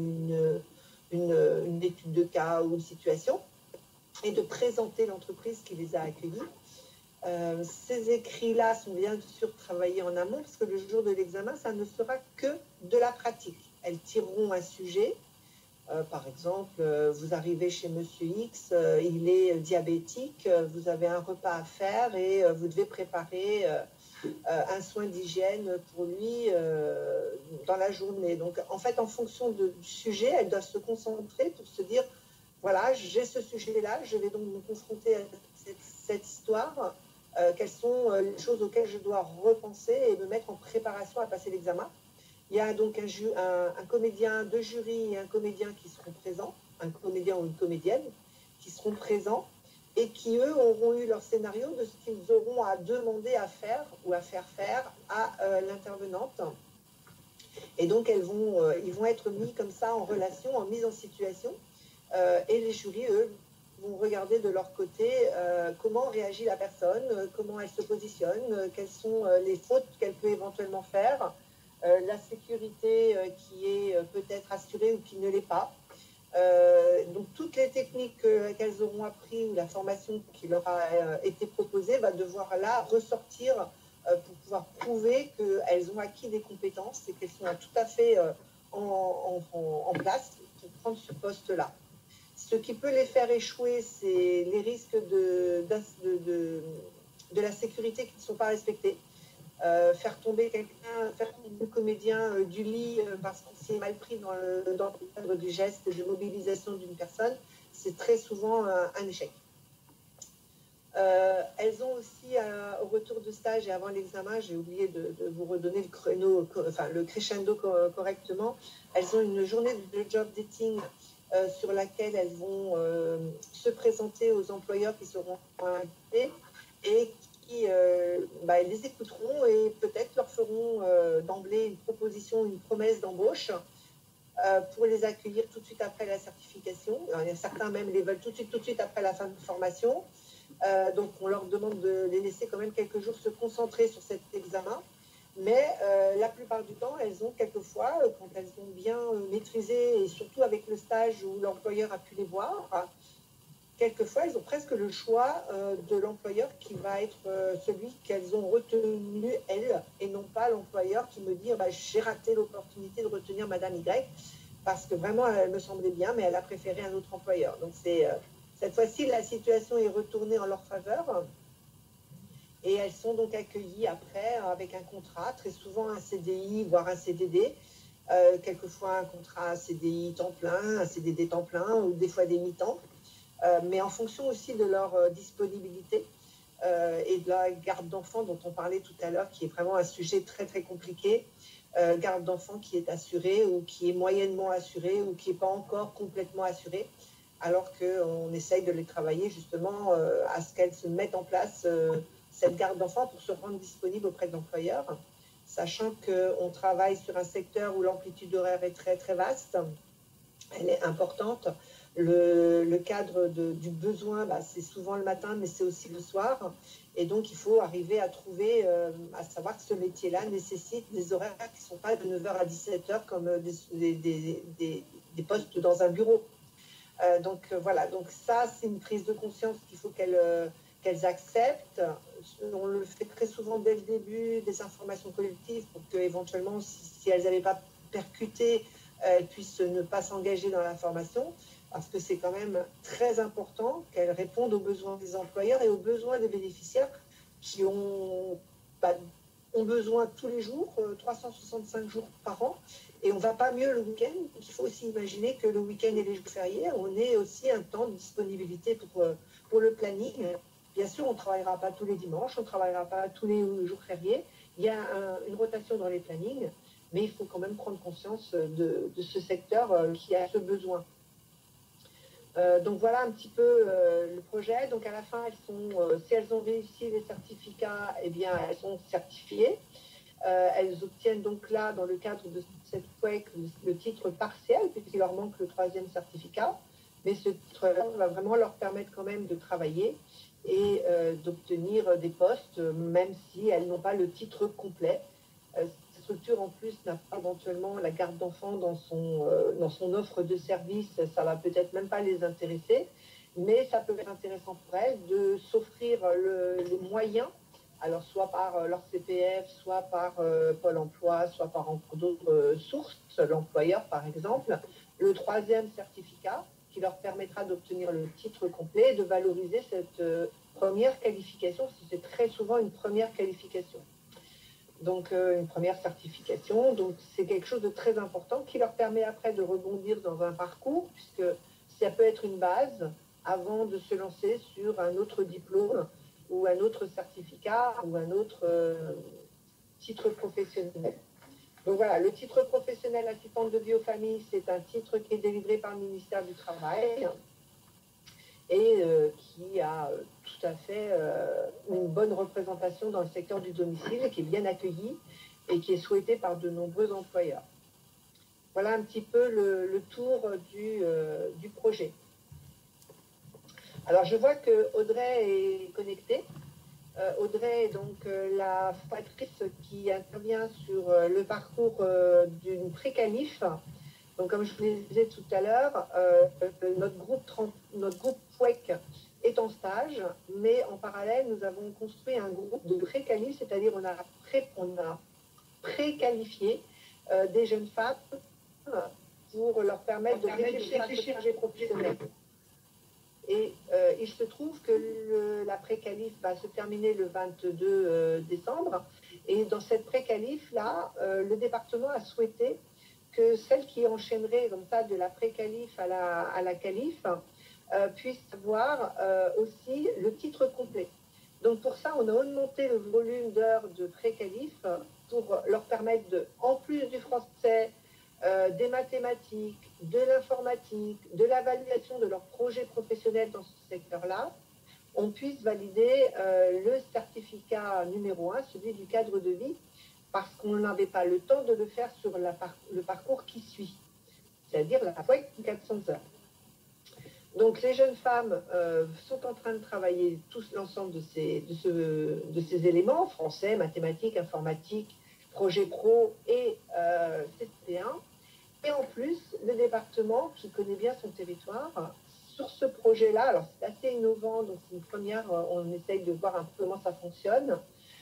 une étude de cas ou une situation, et de présenter l'entreprise qui les a accueillis. Ces écrits-là sont bien sûr travaillés en amont, parce que le jour de l'examen, ça ne sera que de la pratique. Elles tireront un sujet. Par exemple, vous arrivez chez Monsieur X, il est diabétique, vous avez un repas à faire et vous devez préparer un soin d'hygiène pour lui dans la journée. Donc, en fait, en fonction du sujet, elles doivent se concentrer pour se dire, voilà, j'ai ce sujet-là, je vais donc me confronter à cette histoire. Quelles sont les choses auxquelles je dois repenser et me mettre en préparation à passer l'examen. Il y a donc un comédien de jury et un comédien qui seront présents, un comédien ou une comédienne qui seront présents et qui, eux, auront eu leur scénario de ce qu'ils auront à demander à faire ou à faire faire à l'intervenante. Et donc, ils vont être mis comme ça en relation, en mise en situation. Et les jurys, eux, vont regarder de leur côté comment réagit la personne, comment elle se positionne, quelles sont les fautes qu'elle peut éventuellement faire, la sécurité qui est peut-être assurée ou qui ne l'est pas. Donc toutes les techniques qu'elles auront appris ou la formation qui leur a été proposée va devoir là ressortir pour pouvoir prouver qu'elles ont acquis des compétences et qu'elles sont tout à fait en place pour prendre ce poste-là. Ce qui peut les faire échouer, c'est les risques de la sécurité qui ne sont pas respectés. Faire tomber quelqu'un, faire tomber le comédien du lit parce qu'il s'est mal pris dans le cadre du geste de mobilisation d'une personne, c'est très souvent un échec. Elles ont aussi, au retour de stage et avant l'examen, j'ai oublié de vous redonner le créneau, enfin le crescendo correctement, elles ont une journée de job dating sur laquelle elles vont se présenter aux employeurs qui seront invités et qui les écouteront et peut-être leur feront d'emblée une proposition, une promesse d'embauche pour les accueillir tout de suite après la certification. Alors, il y a certains même les veulent tout de suite après la fin de formation. Donc on leur demande de les laisser quand même quelques jours se concentrer sur cet examen. Mais la plupart du temps, elles ont quelquefois, quand elles ont bien maîtrisé, et surtout avec le stage où l'employeur a pu les voir, quelquefois, elles ont presque le choix de l'employeur qui va être celui qu'elles ont retenu, elles, et non pas l'employeur qui me dit j'ai raté l'opportunité de retenir Madame Y, parce que vraiment, elle me semblait bien, mais elle a préféré un autre employeur. Donc, cette fois-ci, la situation est retournée en leur faveur. Et elles sont donc accueillies après avec un contrat, très souvent un CDI, voire un CDD, quelquefois un contrat CDI temps plein, un CDD temps plein, ou des fois des mi-temps, mais en fonction aussi de leur disponibilité et de la garde d'enfants dont on parlait tout à l'heure, qui est vraiment un sujet très très compliqué, garde d'enfants qui est assurée ou qui est moyennement assurée ou qui n'est pas encore complètement assurée, alors qu'on essaye de les travailler justement à ce qu'elles se mettent en place cette garde d'enfants pour se rendre disponible auprès de l'employeur, sachant qu'on travaille sur un secteur où l'amplitude horaire est très très vaste, elle est importante. Le cadre du besoin, c'est souvent le matin, mais c'est aussi le soir. Et donc, il faut arriver à trouver, à savoir que ce métier-là nécessite des horaires qui ne sont pas de 9h à 17h comme des postes dans un bureau. Voilà, donc ça, c'est une prise de conscience qu'il faut qu'elles acceptent. On le fait très souvent dès le début des informations collectives pour qu'éventuellement, si elles n'avaient pas percuté, elles puissent ne pas s'engager dans la formation, parce que c'est quand même très important qu'elles répondent aux besoins des employeurs et aux besoins des bénéficiaires qui ont besoin tous les jours, 365 jours par an, et on ne va pas mieux le week-end. Il faut aussi imaginer que le week-end et les jours fériés, on ait aussi un temps de disponibilité pour le planning. Bien sûr, on ne travaillera pas tous les dimanches, on ne travaillera pas tous les jours fériés. Il y a une rotation dans les plannings, mais il faut quand même prendre conscience de ce secteur qui a ce besoin. Donc voilà un petit peu le projet. Donc à la fin, si elles ont réussi les certificats, eh bien elles sont certifiées. Elles obtiennent donc là, dans le cadre de cette POEC, le titre partiel, puisqu'il leur manque le 3e certificat. Mais ce titre-là va vraiment leur permettre quand même de travailler et d'obtenir des postes, même si elles n'ont pas le titre complet. Cette structure, en plus, n'a pas éventuellement la garde d'enfants dans son offre de service. Ça va peut-être même pas les intéresser, mais ça peut être intéressant pour elles de s'offrir les moyens, alors soit par leur CPF, soit par Pôle emploi, soit par d'autres sources, l'employeur par exemple, le 3e certificat qui leur permettra d'obtenir le titre complet et de valoriser cette première qualification, parce que c'est très souvent une première qualification. Donc une première certification, donc c'est quelque chose de très important qui leur permet après de rebondir dans un parcours, puisque ça peut être une base avant de se lancer sur un autre diplôme ou un autre certificat ou un autre titre professionnel. Donc voilà, le titre professionnel assistante de vie aux familles, c'est un titre qui est délivré par le ministère du Travail et qui a tout à fait une bonne représentation dans le secteur du domicile et qui est bien accueilli et qui est souhaité par de nombreux employeurs. Voilà un petit peu le tour du projet. Alors je vois que Audrey est connectée. Audrey est donc la formatrice qui intervient sur le parcours d'une pré-qualif. Donc, comme je vous le disais tout à l'heure, notre groupe POEC est en stage, mais en parallèle, nous avons construit un groupe de pré-qualif, c'est-à-dire on a pré-qualifié des jeunes femmes pour leur permettre de réfléchir à ce projet professionnel. Et il se trouve que la pré-qualif va se terminer le 22 décembre. Et dans cette pré-qualif-là, le département a souhaité que celle qui enchaînerait comme ça de la pré-qualif à la qualif puisse avoir aussi le titre complet. Donc pour ça, on a augmenté le volume d'heures de pré-qualif pour leur permettre, en plus du français, des mathématiques, de l'informatique, de l'évaluation de leur projet professionnel dans ce secteur-là, on puisse valider le certificat numéro 1, celui du cadre de vie, parce qu'on n'avait pas le temps de le faire sur le parcours qui suit, c'est-à-dire la fois 400 heures. Donc les jeunes femmes sont en train de travailler tous l'ensemble de ces éléments, français, mathématiques, informatique, projet pro et CC1. Et en plus, le département, qui connaît bien son territoire, sur ce projet-là, alors c'est assez innovant, donc c'est une première, on essaye de voir un peu comment ça fonctionne,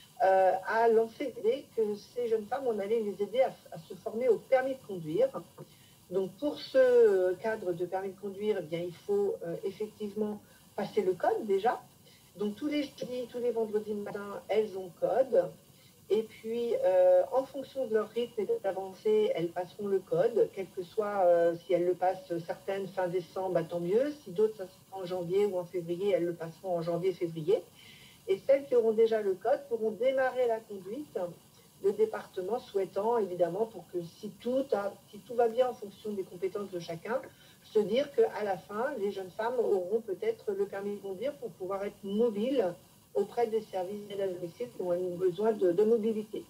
a lancé l'idée que ces jeunes femmes, on allait les aider à se former au permis de conduire. Donc pour ce cadre de permis de conduire, eh bien, il faut effectivement passer le code déjà. Donc tous les jeudis, tous les vendredis matin, elles ont code. Et puis, en fonction de leur rythme d'avancée, elles passeront le code, quel que soit si elles le passent certaines fin décembre, bah, tant mieux. Si d'autres, ça sera en janvier ou en février, elles le passeront en janvier-février. Et celles qui auront déjà le code pourront démarrer la conduite, le département souhaitant, évidemment, pour que si tout va bien en fonction des compétences de chacun, se dire qu'à la fin, les jeunes femmes auront peut-être le permis de conduire pour pouvoir être mobiles auprès des services d'aide à domicile qui ont besoin de mobilité.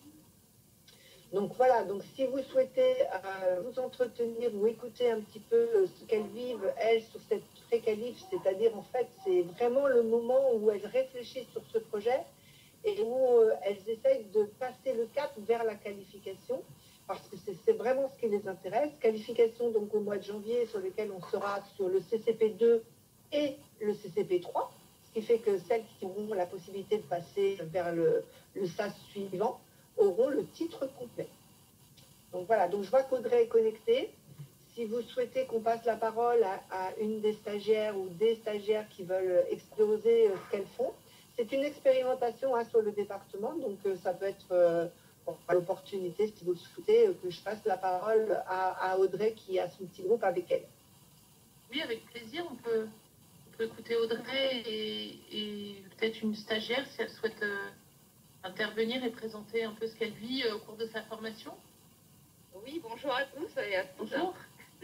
Donc voilà, donc si vous souhaitez vous entretenir ou écouter un petit peu ce qu'elles vivent, elles, sur cette pré-qualif, c'est-à-dire en fait, c'est vraiment le moment où elles réfléchissent sur ce projet et où elles essayent de passer le cap vers la qualification, parce que c'est vraiment ce qui les intéresse. Qualification donc au mois de janvier, sur lequel on sera sur le CCP2 et le CCP3, ce qui fait que celles qui auront la possibilité de passer vers le SAS suivant auront le titre complet. Donc voilà, donc je vois qu'Audrey est connectée. Si vous souhaitez qu'on passe la parole à une des stagiaires ou des stagiaires qui veulent exploser ce qu'elles font, c'est une expérimentation sur le département, donc ça peut être l'opportunité, si vous le souhaitez, que je passe la parole à Audrey qui a son petit groupe avec elle. Oui, avec plaisir, on peut écouter Audrey et peut-être une stagiaire si elle souhaite intervenir et présenter un peu ce qu'elle vit au cours de sa formation. Oui, bonjour à tous et à toutes. Bonjour.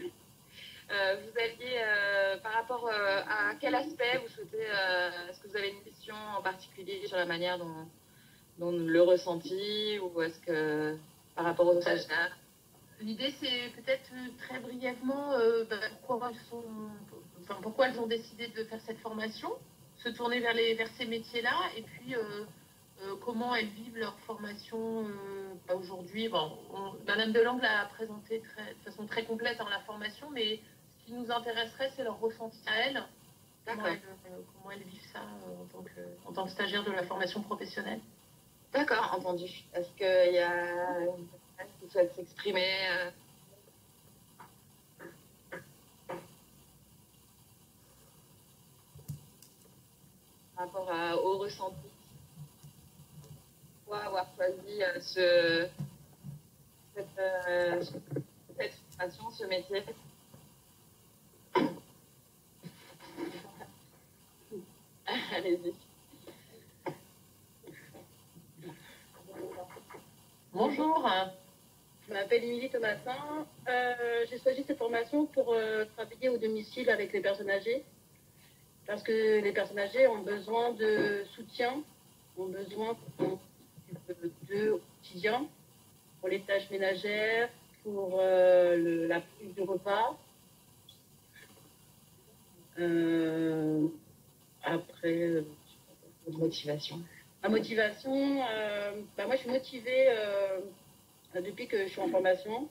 Vous aviez, par rapport à quel aspect vous souhaitez, est-ce que vous avez une question en particulier sur la manière dont le ressenti ou est-ce que par rapport aux stagiaires? L'idée, c'est peut-être très brièvement pourquoi elles ont décidé de faire cette formation, se tourner vers ces métiers-là et puis comment elles vivent leur formation aujourd'hui. Bon, Madame Delangle l'a présenté de façon très complète dans la formation, mais ce qui nous intéresserait, c'est leur ressenti à elles. Comment elles vivent ça en tant que stagiaire de la formation professionnelle. D'accord, entendu. Est-ce qu'il y a une personne qui souhaite s'exprimer par rapport au ressenti? Pourquoi avoir choisi cette formation, ce métier? Allez-y. Bonjour. Je m'appelle Émilie Thomasin. J'ai choisi cette formation pour travailler au domicile avec les personnes âgées. Parce que les personnes âgées ont besoin de soutien, ont besoin d'eux au quotidien, pour les tâches ménagères, pour la prise du repas. Après, motivation. La motivation, moi je suis motivée depuis que je suis en formation.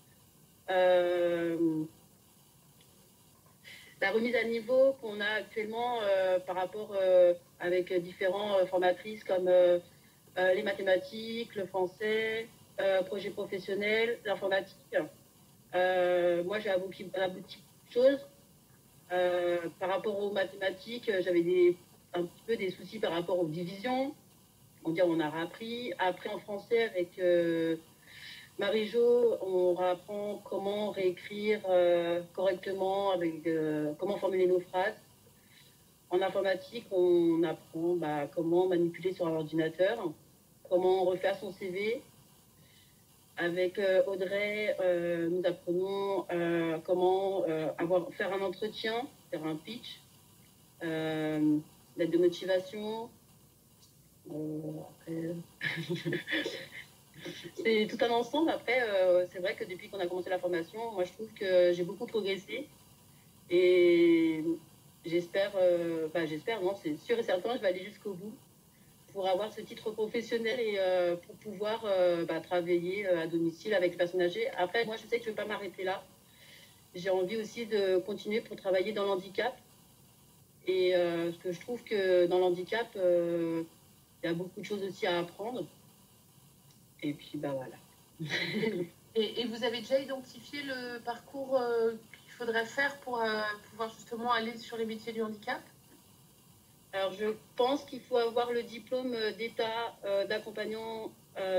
La remise à niveau qu'on a actuellement par rapport avec différentes formatrices comme les mathématiques, le français, projet professionnel, l'informatique. Moi j'ai abouti à beaucoup de choses Par rapport aux mathématiques, j'avais un petit peu des soucis par rapport aux divisions. On a appris. Après, en français, avec Marie-Jo, on apprend comment réécrire correctement, comment formuler nos phrases. En informatique, on apprend comment manipuler sur un ordinateur, comment refaire son CV. Avec Audrey, nous apprenons comment faire un entretien, faire un pitch, lettre de motivation. C'est tout un ensemble. Après, c'est vrai que depuis qu'on a commencé la formation, moi je trouve que j'ai beaucoup progressé. Et j'espère, non, c'est sûr et certain, je vais aller jusqu'au bout pour avoir ce titre professionnel et pour pouvoir travailler à domicile avec les personnes âgées. Après, moi, je sais que je ne vais pas m'arrêter là. J'ai envie aussi de continuer pour travailler dans l'handicap. Et parce que je trouve que dans l'handicap, il y a beaucoup de choses aussi à apprendre. Et puis, voilà. Et vous avez déjà identifié le parcours qu'il faudrait faire pour pouvoir justement aller sur les métiers du handicap? Alors, je pense qu'il faut avoir le diplôme d'État d'accompagnant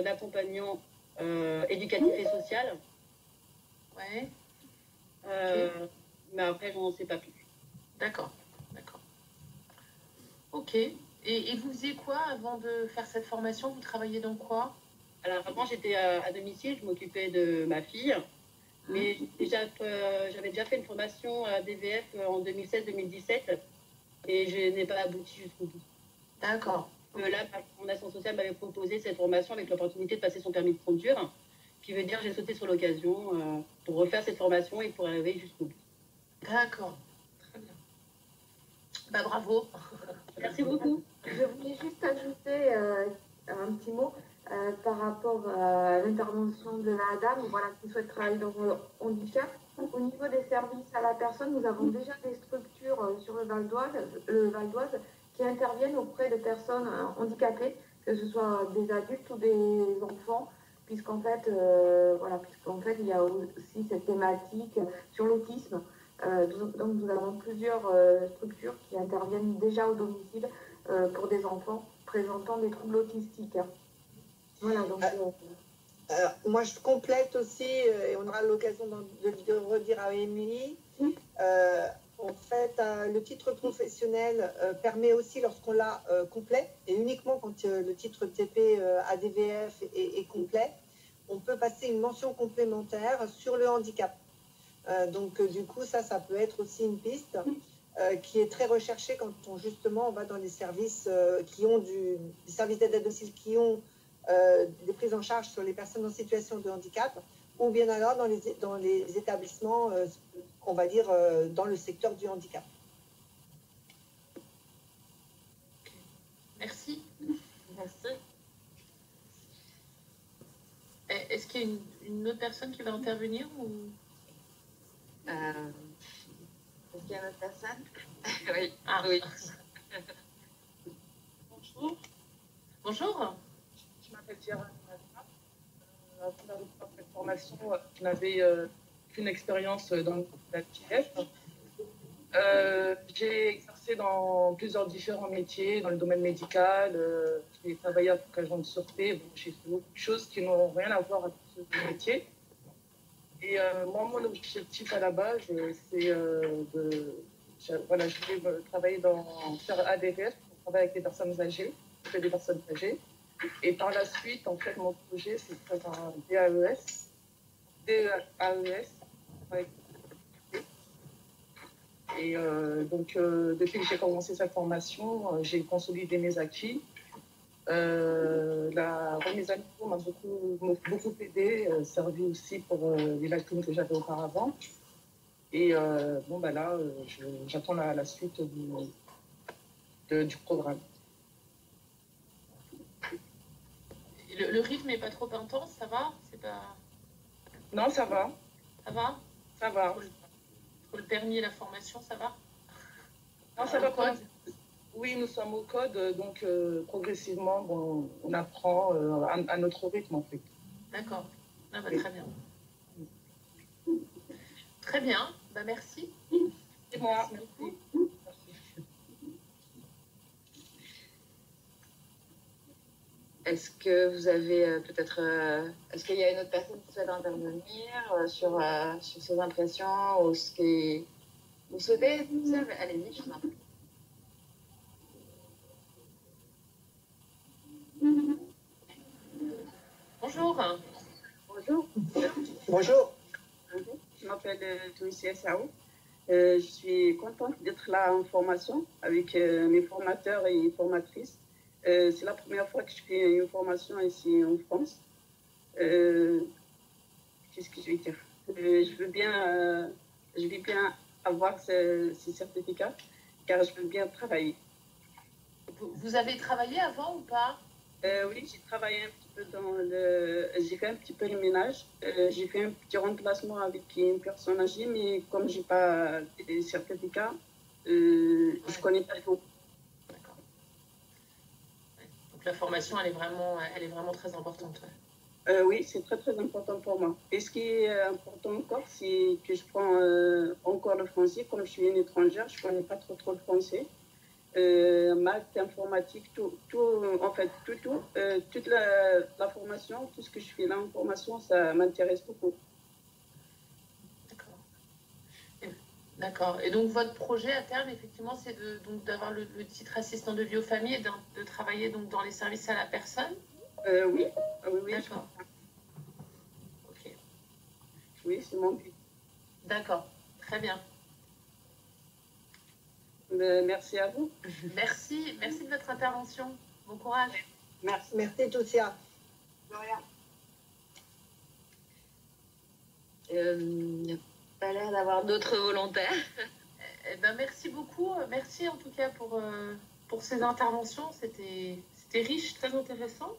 éducatif et social. Ouais. Mais après, je n'en sais pas plus. D'accord. Ok. Et vous faisiez quoi avant de faire cette formation? Vous travailliez dans quoi? Alors, avant, j'étais à domicile, je m'occupais de ma fille. Mais j'avais déjà fait une formation à DVF en 2016-2017. Et je n'ai pas abouti jusqu'au bout. D'accord. Là, mon assistante sociale m'avait proposé cette formation avec l'opportunité de passer son permis de conduire, qui veut dire que j'ai sauté sur l'occasion pour refaire cette formation et pour arriver jusqu'au bout. D'accord. Très bien. Bravo. Merci beaucoup. Je voulais juste ajouter un petit mot par rapport à l'intervention de la dame qui souhaite travailler dans le handicap. Au niveau des services à la personne, nous avons déjà des structures sur le Val d'Oise qui interviennent auprès de personnes handicapées, que ce soit des adultes ou des enfants, puisqu'en fait, il y a aussi cette thématique sur l'autisme. Donc nous avons plusieurs structures qui interviennent déjà au domicile pour des enfants présentant des troubles autistiques. Voilà, donc... moi, je complète aussi, et on aura l'occasion de le redire à Émilie. En fait, le titre professionnel permet aussi, lorsqu'on l'a complet, et uniquement quand le titre TP ADVF est complet, on peut passer une mention complémentaire sur le handicap. Donc, du coup, ça peut être aussi une piste qui est très recherchée quand on va dans les services des services d'aide à domicile qui ont des prises en charge sur les personnes en situation de handicap, ou bien alors dans les établissements, on va dire, dans le secteur du handicap. Merci. Merci. Est-ce qu'il y a une autre personne qui va intervenir ou... Est-ce qu'il y a une autre personne? Oui. Ah. Oui. Bonjour. Bonjour. Je m'appelle Gérard. Avant d'avoir cette formation, je n'avais qu'une expérience dans la TF. J'ai exercé dans plusieurs différents métiers, dans le domaine médical. J'ai travaillé en tant qu'agent de sûreté. Bon, j'ai fait beaucoup de choses qui n'ont rien à voir avec ce métier. Et moi, mon objectif à la base, c'est je voulais travailler faire ADVF, pour travailler avec les personnes âgées, des personnes âgées. Et par la suite, en fait, mon projet, c'est de faire un DAES. Et donc, depuis que j'ai commencé cette formation, j'ai consolidé mes acquis. La remise à niveau m'a beaucoup aidé, servi aussi pour les lacunes que j'avais auparavant. Et là, j'attends la suite du programme. Le rythme n'est pas trop intense, ça va? Non, ça va. Ça va? Ça va. Pour le permis et la formation, ça va? Non, ça va pas. Oui, nous sommes au code, donc progressivement, on apprend à notre rythme, en fait. D'accord. Très bien. Très bien, merci. C'est moi. Merci. Est-ce que vous avez est-ce qu'il y a une autre personne qui souhaite intervenir sur ces impressions ou ce qui vous souhaitez? Allez-y, je vous en prie. Bonjour. Bonjour. Bonjour. Je m'appelle Touissia Sao. Je suis contente d'être là en formation avec mes formateurs et formatrices. C'est la première fois que je fais une formation ici en France. Qu'est-ce que je vais dire? Je veux bien avoir ces certificats car je veux bien travailler. Vous avez travaillé avant ou pas? Oui, j'ai travaillé un petit peu j'ai fait un petit peu le ménage. J'ai fait un petit remplacement avec une personne âgée, mais comme j'ai pas de certificat, je connais pas tout. D'accord. Donc la formation, elle est vraiment très importante. Ouais. Oui, c'est très très important pour moi. Et ce qui est important encore, c'est que je prends encore le français. Comme je suis une étrangère, je connais pas trop le français. Maths, informatique, en fait, toute la formation, tout ce que je fais là en formation, ça m'intéresse beaucoup. D'accord. Et donc, votre projet à terme, effectivement, c'est d'avoir le titre assistant de vie aux familles et de travailler donc, dans les services à la personne? Oui. Oui. D'accord. Ok. Oui, c'est mon but. D'accord. Très bien. Merci à vous. Merci de votre intervention. Bon courage. Merci Touissia. Il n'y a pas l'air d'avoir d'autres volontaires. Eh ben, merci beaucoup. Merci en tout cas pour ces interventions. C'était riche, très intéressant.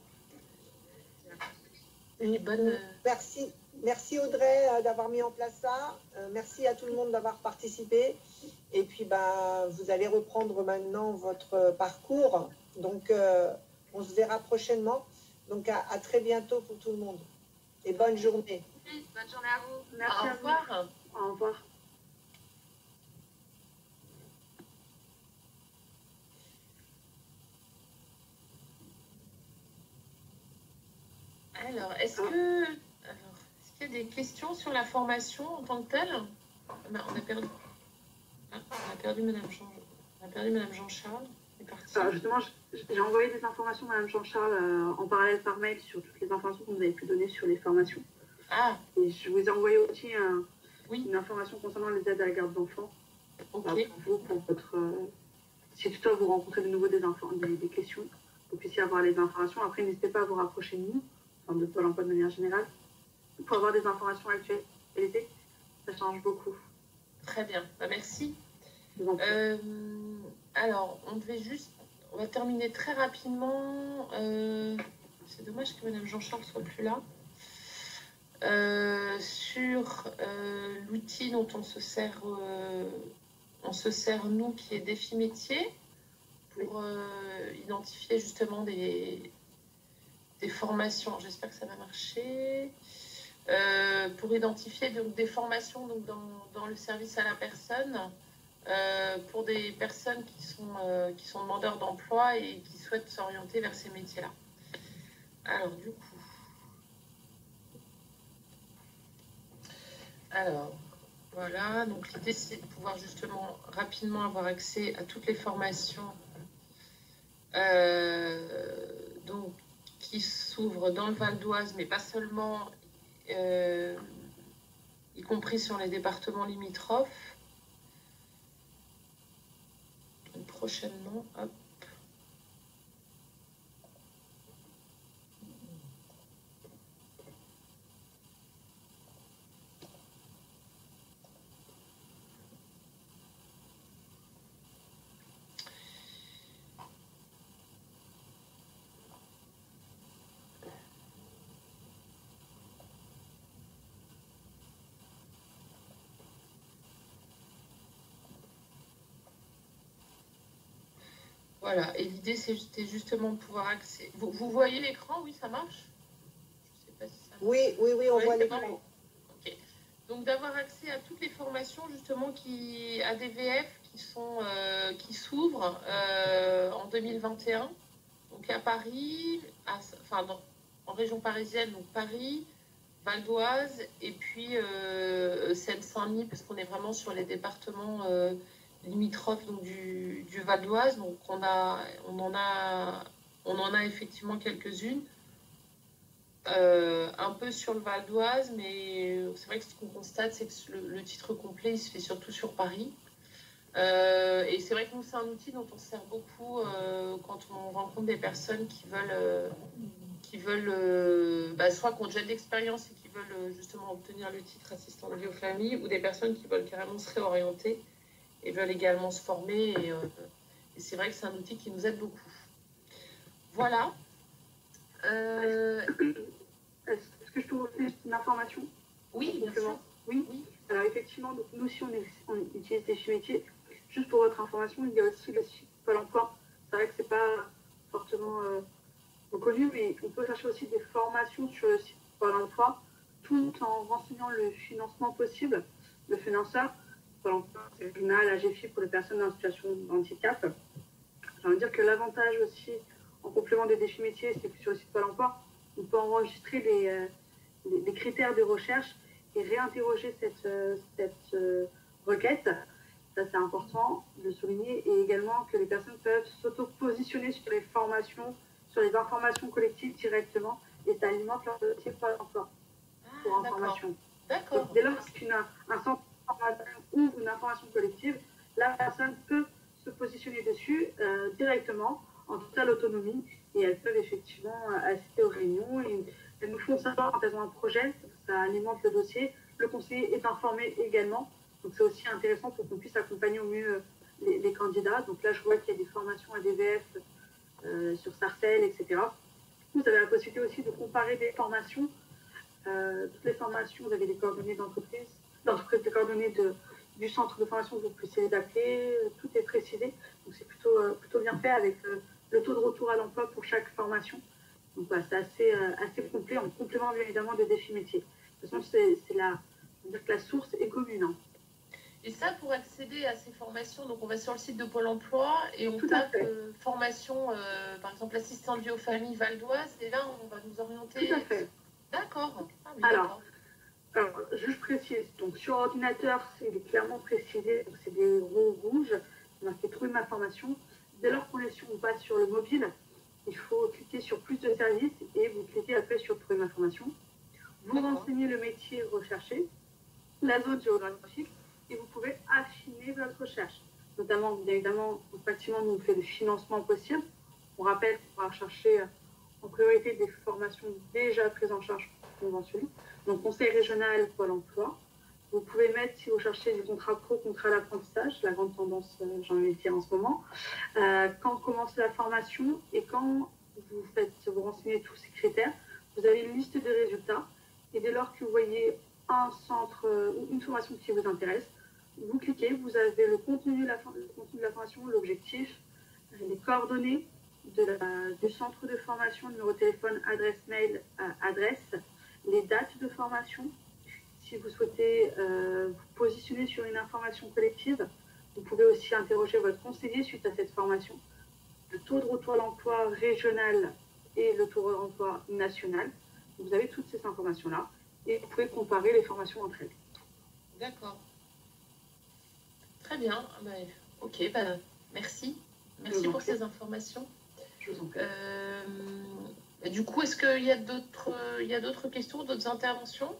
Une bonne... Merci Audrey d'avoir mis en place ça. Merci à tout le monde d'avoir participé. Et puis, vous allez reprendre maintenant votre parcours. Donc, on se verra prochainement. Donc, à très bientôt pour tout le monde. Et bonne journée. Oui, bonne journée à vous. Merci. Au revoir. Au revoir. Alors, est-ce qu'il y a des questions sur la formation en tant que telle? On a perdu Madame Jean-Charles. Alors justement, j'ai envoyé des informations à Mme Jean-Charles en parallèle par mail sur toutes les informations que vous avez pu donner sur les formations. Ah. Et je vous ai envoyé aussi une information concernant les aides à la garde d'enfants. Okay. Pour vous, pour votre... si toutefois vous rencontrez de nouveau des questions, vous puissiez avoir les informations. Après, n'hésitez pas à vous rapprocher de nous, de Pôle emploi de manière générale, pour avoir des informations actualisées. Ça change beaucoup. Très bien, merci. Alors, on va terminer très rapidement. C'est dommage que Madame Jean-Charles soit plus là. Sur l'outil dont on se sert nous, qui est Défi Métier, pour identifier justement des formations. J'espère que ça va marcher. Pour identifier donc, des formations donc, dans le service à la personne, pour des personnes qui sont demandeurs d'emploi et qui souhaitent s'orienter vers ces métiers-là. Alors, du coup... Alors, voilà. Donc, l'idée, c'est de pouvoir justement rapidement avoir accès à toutes les formations donc, qui s'ouvrent dans le Val d'Oise, mais pas seulement, y compris sur les départements limitrophes. Donc, prochainement, hop. Voilà, et l'idée c'était justement de pouvoir accéder. Vous voyez l'écran? Oui, ça marche? Je sais pas si ça marche. Oui, on voit l'écran. Ok. Donc d'avoir accès à toutes les formations justement ADVF qui s'ouvrent en 2021. Donc à Paris, en région parisienne, donc Paris, Val d'Oise et puis Seine-Saint-Denis, parce qu'on est vraiment sur les départements limitrophes donc, du Val d'Oise. Donc on en a effectivement quelques-unes. Un peu sur le Val d'Oise, mais c'est vrai que ce qu'on constate, c'est que le titre complet, il se fait surtout sur Paris. Et c'est vrai que nous, c'est un outil dont on se sert beaucoup quand on rencontre des personnes qui veulent soit qui ont déjà de l'expérience et qui veulent justement obtenir le titre assistant de vie aux familles, ou des personnes qui veulent carrément se réorienter et veulent également se former. Et c'est vrai que c'est un outil qui nous aide beaucoup. Voilà. Est-ce que je peux vous donner une information? Oui, bien sûr. Oui. Alors effectivement, donc, nous aussi on utilise des fiches métiers. Juste pour votre information, il y a aussi le site Pôle emploi. C'est vrai que c'est pas fortement reconnu, mais on peut chercher aussi des formations sur le site Pôle emploi, tout en renseignant le financement possible. Le financeur, Pôle emploi, c'est RINA, la GFI pour les personnes en situation de handicap. J'ai envie de dire que l'avantage aussi, en complément des défis métiers, c'est que sur le site Pôle emploi, on peut enregistrer les critères de recherche et réinterroger cette requête. Ça, c'est important de souligner. Et également que les personnes peuvent s'auto-positionner sur les formations, sur les informations collectives directement, et ça alimente leur dossier Pôle emploi pour information. D'accord. Dès lors qu'un centre ouvre une information collective, la personne peut se positionner dessus directement, en totale autonomie, et elles peuvent effectivement assister aux réunions. Et elles nous font savoir quand elles ont un projet, ça alimente le dossier. Le conseiller est informé également. Donc c'est aussi intéressant pour qu'on puisse accompagner au mieux les candidats. Donc là, je vois qu'il y a des formations ADVF sur Sarcelles, etc. Vous avez la possibilité aussi de comparer des formations. Toutes les formations, vous avez des coordonnées d'entreprise, des coordonnées du centre de formation que vous puissiez les appeler. Tout est précisé. Donc c'est plutôt bien fait avec le taux de retour à l'emploi pour chaque formation. Donc voilà, c'est assez complet, en complément bien évidemment des défis métiers. De toute façon, c'est la source est commune. Hein. Et ça, pour accéder à ces formations, donc on va sur le site de Pôle emploi et on tape formation, par exemple, assistant de vie aux familles Val d'Oise, et là, on va nous orienter. Tout à fait. D'accord. Ah, oui, alors, je précise, donc sur ordinateur, c'est clairement précisé, donc c'est des ronds rouges, marqué trouver ma formation. Dès lors qu'on passe sur le mobile, il faut cliquer sur plus de services et vous cliquez après sur trouver ma formation. Vous renseignez le métier recherché, la zone géographique, et vous pouvez affiner votre recherche. Notamment, bien évidemment, au bâtiment, nous on fait le financement possible. On rappelle qu'on va chercher en priorité des formations déjà prises en charge conventionnées. Donc, conseil régional, Pôle emploi. Vous pouvez mettre, si vous cherchez du contrat pro, contrat d'apprentissage, la grande tendance, j'ai envie de dire en ce moment, quand commence la formation et quand vous renseignez tous ces critères, vous avez une liste de résultats. Et dès lors que vous voyez un centre ou une formation qui vous intéresse, vous cliquez, vous avez le contenu de la formation, l'objectif, les coordonnées du centre de formation, numéro de téléphone, adresse mail, adresse, les dates de formation. Si vous souhaitez vous positionner sur une information collective, vous pouvez aussi interroger votre conseiller suite à cette formation. Le taux de retour à l'emploi régional et le taux de l'emploi national. Vous avez toutes ces informations-là et vous pouvez comparer les formations entre elles. D'accord. Très bien. Ok, merci. Merci pour ces informations. Je vous en prie. Du coup, est-ce qu'il y a d'autres questions, d'autres interventions?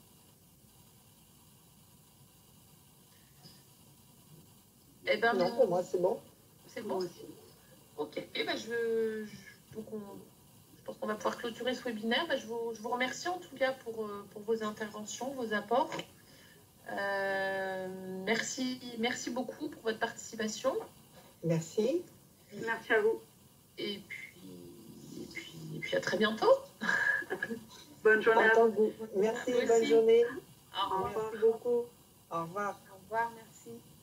Non, pour moi, c'est bon. C'est bon aussi. Ok. Je pense qu'on va pouvoir clôturer ce webinaire. Je vous remercie en tout cas pour vos interventions, vos apports. Merci beaucoup pour votre participation. Merci. Merci à vous. Et puis à très bientôt. Bonne journée à vous. Merci, bonne journée. Au revoir. Merci beaucoup. Au revoir. Au revoir, merci.